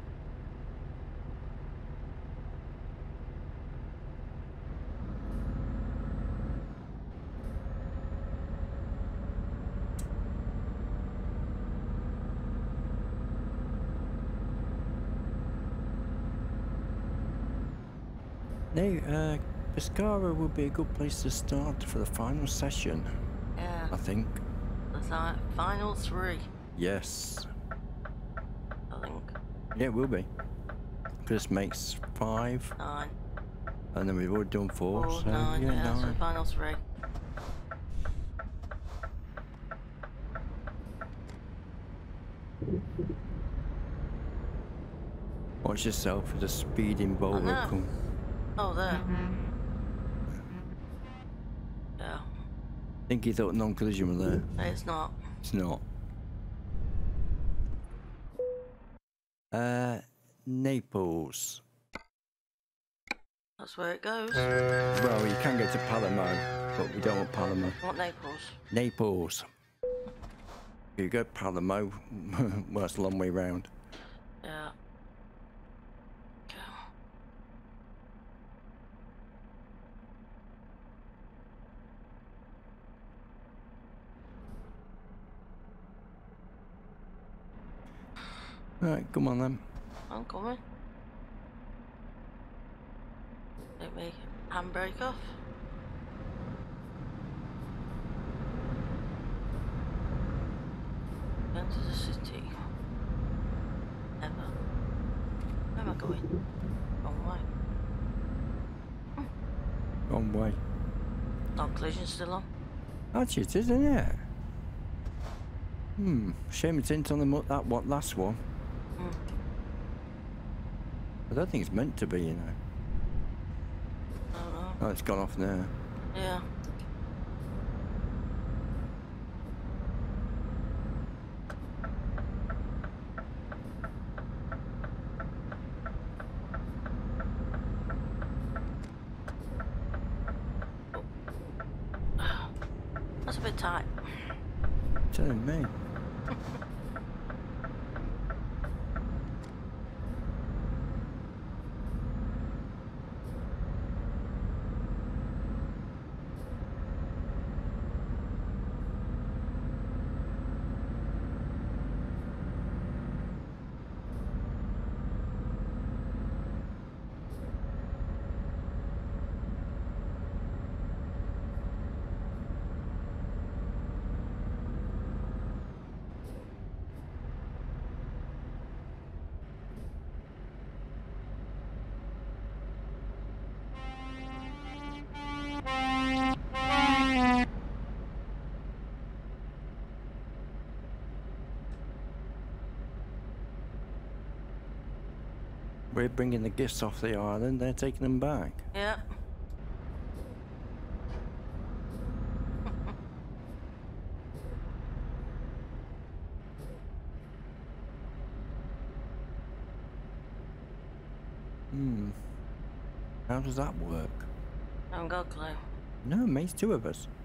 No, Pescara would be a good place to start for the final session, Yeah. I think. The final 3, Yes. I think. Yeah, it will be. This makes 5, 9. and then we've already done 4, 4, so 9, yeah, so 9. final 3. Watch yourself for the speeding Volvo know. come. Oh, there. Yeah. I think he thought non-collision was there. It's not. It's not. Naples. That's where it goes. Well, you can go to Palermo, but we don't want Palermo. What Naples? Naples. If you go Palermo, well, it's a long way round. Yeah. Okay. Alright, come on then. I'm coming. Take me handbrake off. Into the city. Ever. Where am I going? Wrong way. Wrong way. Non-collision still on. Actually, it is, isn't it? Shame it isn't on the last one. I don't think it's meant to be, you know. I don't know. Oh, it's gone off now. Yeah. That's a bit tight. Telling me. We're bringing the gifts off the island, they're taking them back. Yeah. How does that work? I haven't got a clue. No, mate, 2 of us.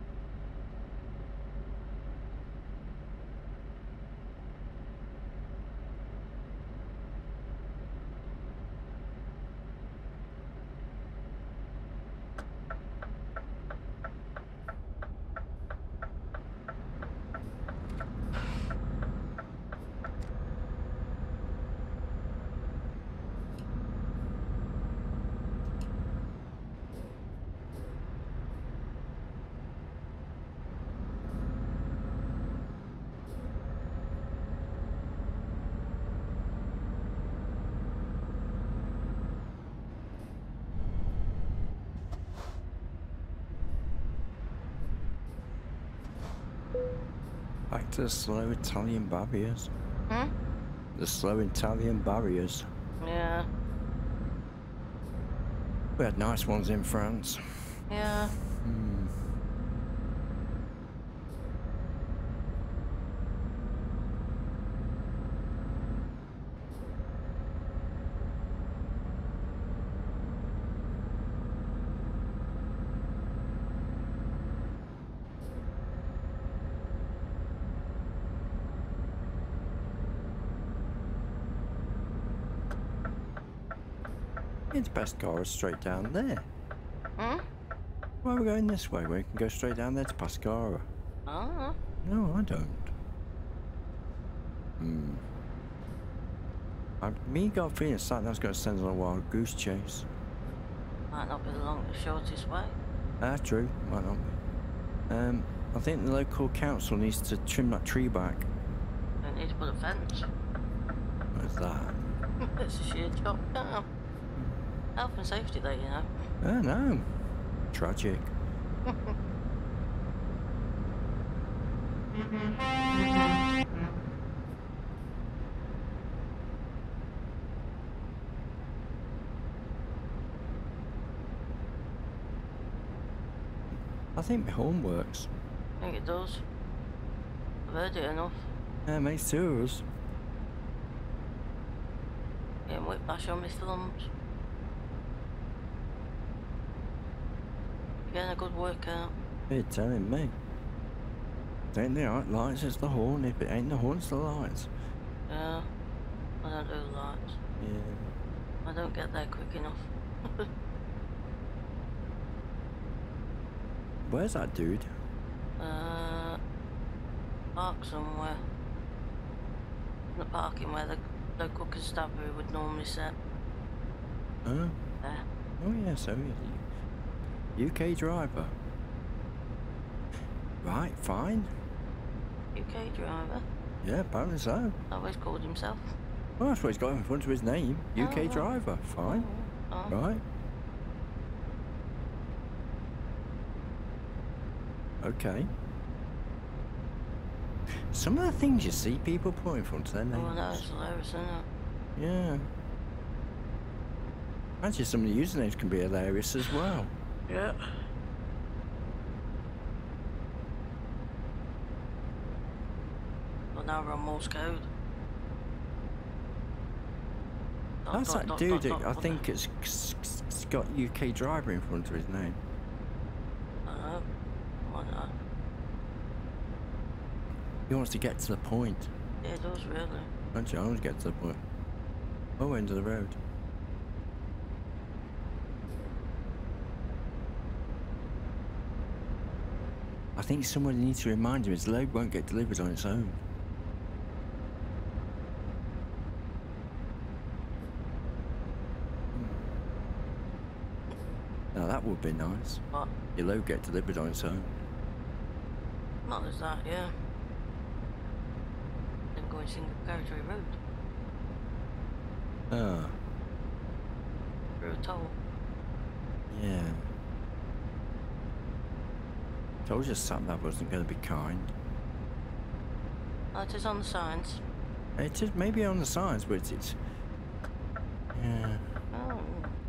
Back to the slow Italian barriers. The slow Italian barriers. Yeah. We had nice ones in France. Yeah. It's Pescara straight down there. Hmm? Why are we going this way? We can go straight down there to Pescara. Oh. No, I don't. Me got a feeling something that's going to send us on a wild goose chase. Might not be the shortest way. Ah, true. Might not be. I think the local council needs to trim that tree back. Don't need to put a fence. What's that? It's a sheer chop down. Health and safety there, you know. Oh no. Tragic. I think my horn works. I think it does. I've heard it enough. Yeah, makes two of us. Getting whiplash on my thumbs. Getting a good workout. You're telling me. It ain't the lights, it's the horn. If it ain't the horn, it's the lights. Yeah. I don't do lights. Yeah. I don't get there quick enough. Where's that dude? Park somewhere. The parking where the local constabulary would normally sit. Oh. There. Oh yeah, so yeah. UK driver. Right, fine. UK driver. Yeah, apparently so. Always called himself. Well, that's what he's got in front of his name. UK Oh. driver. Fine. Oh. Right. Okay. Some of the things you see people put in front of their names. Oh no, it's hilarious, isn't it? Yeah. Actually, some of the usernames can be hilarious as well. Yeah. Well, now we're on Morse code. That's that dude. I think it's got UK driver in front of his name. I don't know. Why not? He wants to get to the point. Yeah, it does really. Actually, I want to get to the point. Oh, end of the road. I think somebody needs to remind him his load won't get delivered on its own. Now that would be nice. What? Your load get delivered on its own. Not as that, yeah. Then going single carriageway road. Ah, Through a toll. yeah. Told you SatNav wasn't going to be kind. Oh, it is on the signs. It is maybe on the signs, but it's... Yeah. Oh.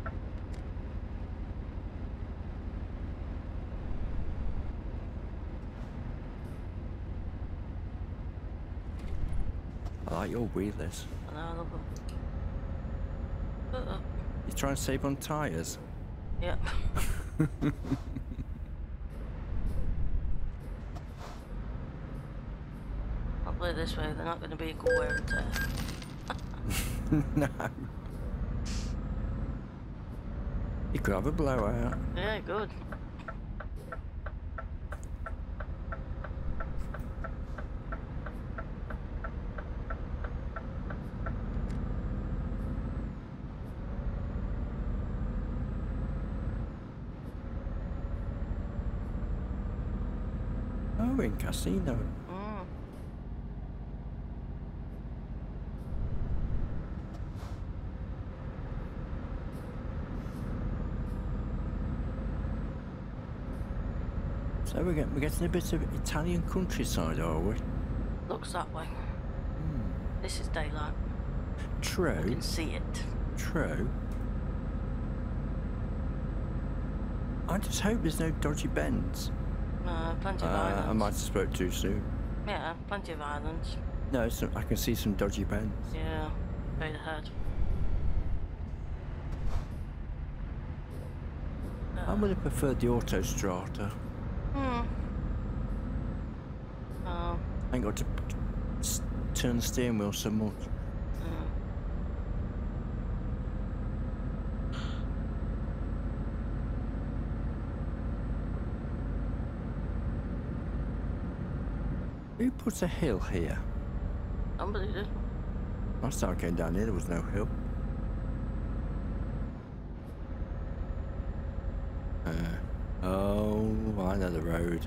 I like your wheelers. I know, I love them. You trying to save on tyres? Yep. I'll play it this way, they're not going to be equal wear and tear. No. You could have a blowout. Yeah, good. Oh, we're in Casino. Mm. So we're getting a bit of Italian countryside, are we? Looks that way. This is daylight. You True. can see it. True. I just hope there's no dodgy bends. Plenty of islands. I might have spoke too soon. Yeah, plenty of islands. No, I can see some dodgy bends. Yeah, straight ahead. I would have preferred the Autostrada. Hmm. I ain't got to turn the steering wheel so much. Who puts a hill here? Somebody did. Last time I came down here, there was no hill. Oh, I know the road.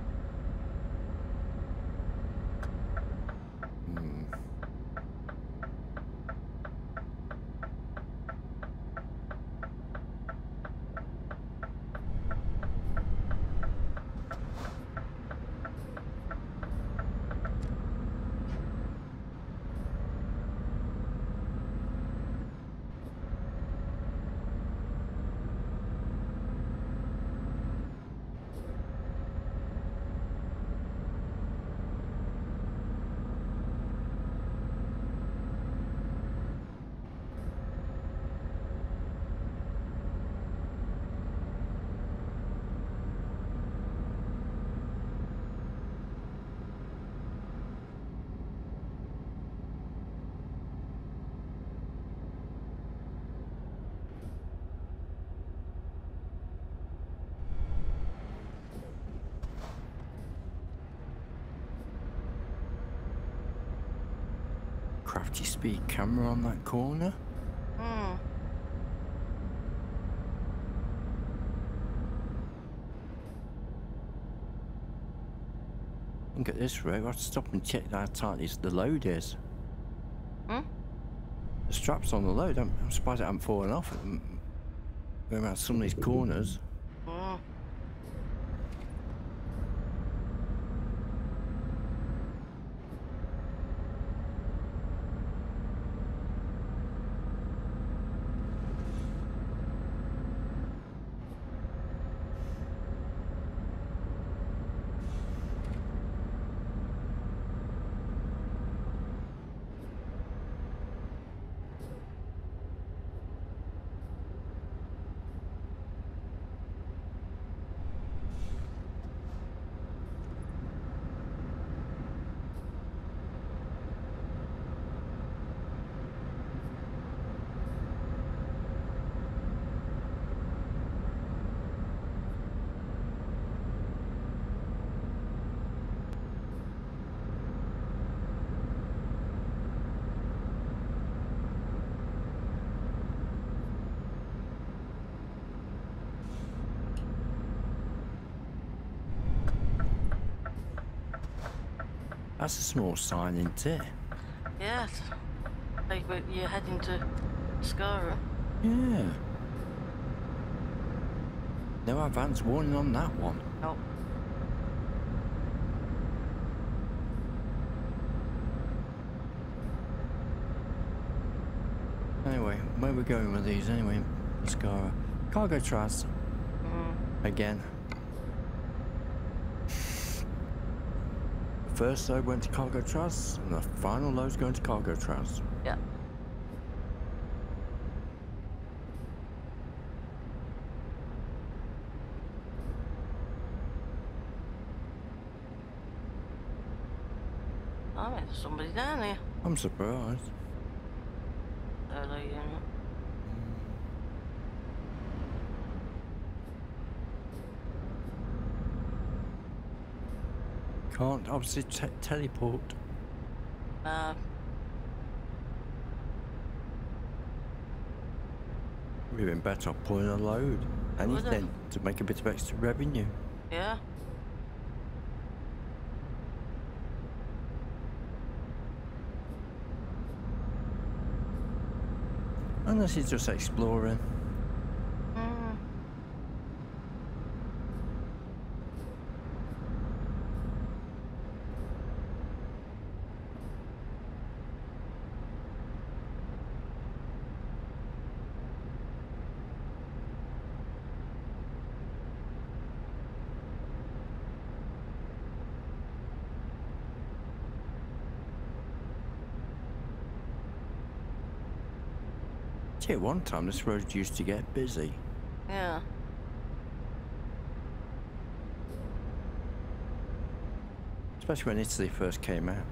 Crafty speed camera on that corner. Look at this road. I have to stop and check how tight the load is. The straps on the load. I'm surprised it hasn't fallen off. Going around some of these corners. That's a small sign, isn't it? Yes. Like you're heading to Skara. Yeah. No advance warning on that one. Nope. Anyway, where are we going with these anyway? Skara. Cargo Traz. Again. First load went to Cargo Traz, and the final load's going to Cargo Traz. Yeah. Oh, there's somebody down here. I'm surprised. Early unit. Can't obviously teleport. We've been better off pulling a load. Anything to make a bit of extra revenue. Yeah. Unless he's just exploring. At one time this road used to get busy. Yeah. Especially when Italy first came out.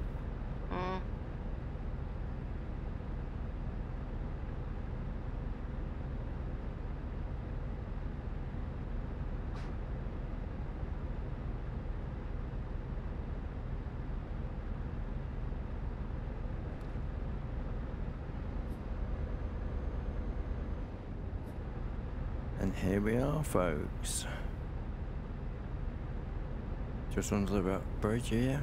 And here we are, folks. Just under the bridge here.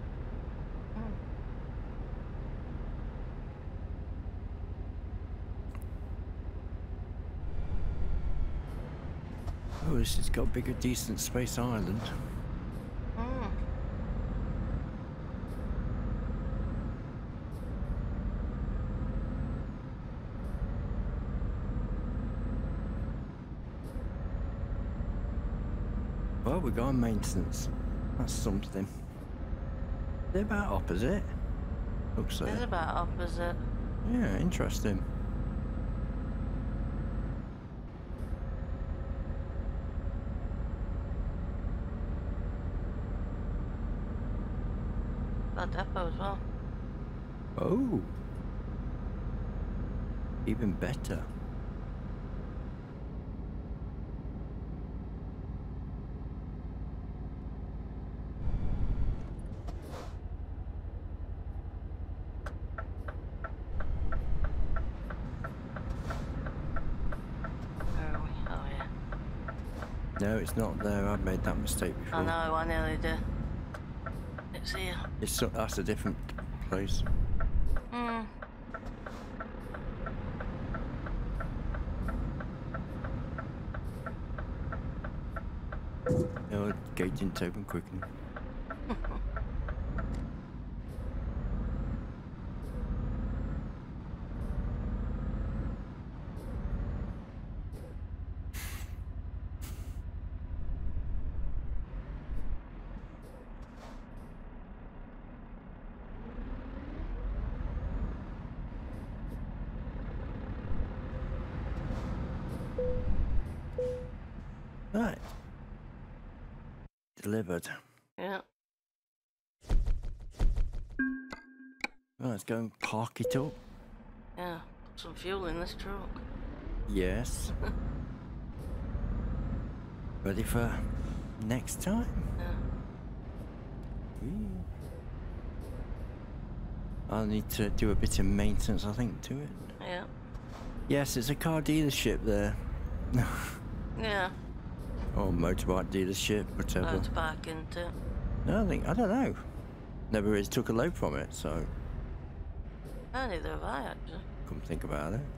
Oh, this has got a bigger, decent space island. Well, we got maintenance. That's something. They're about opposite. Looks like. It's about opposite. Yeah, interesting. Got depot as well. Oh. Even better. No, it's not there. I've made that mistake before. I know, I nearly did. It's here. That's a different place. No, the gate didn't open quick enough. Right. Delivered. Yeah. Right, let's go and park it up. Yeah. Put some fuel in this truck. Yes. Ready for next time? Yeah. I'll need to do a bit of maintenance, I think, to it. Yeah. Yes, it's a car dealership there. Yeah. Or motorbike dealership, whatever. Motorbike, isn't it? No, I don't know. Never really took a load from it, so No, neither have I, actually. couldn't think about it.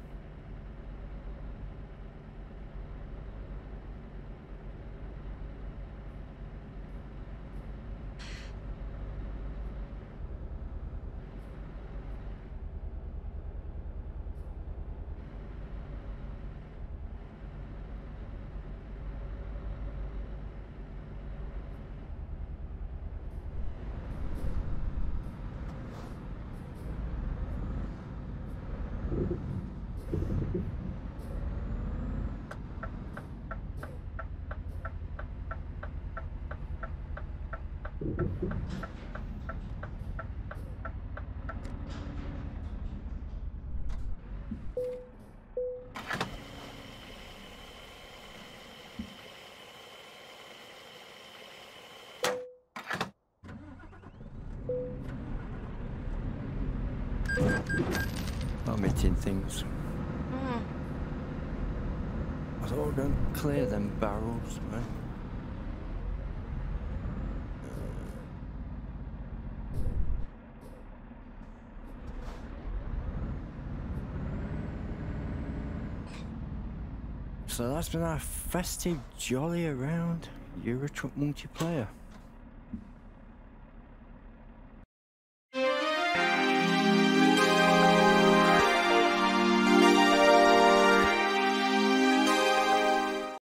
I'm hitting things. I thought we were going to clear them barrels, man. So that's been our festive jolly around Euro Truck multiplayer.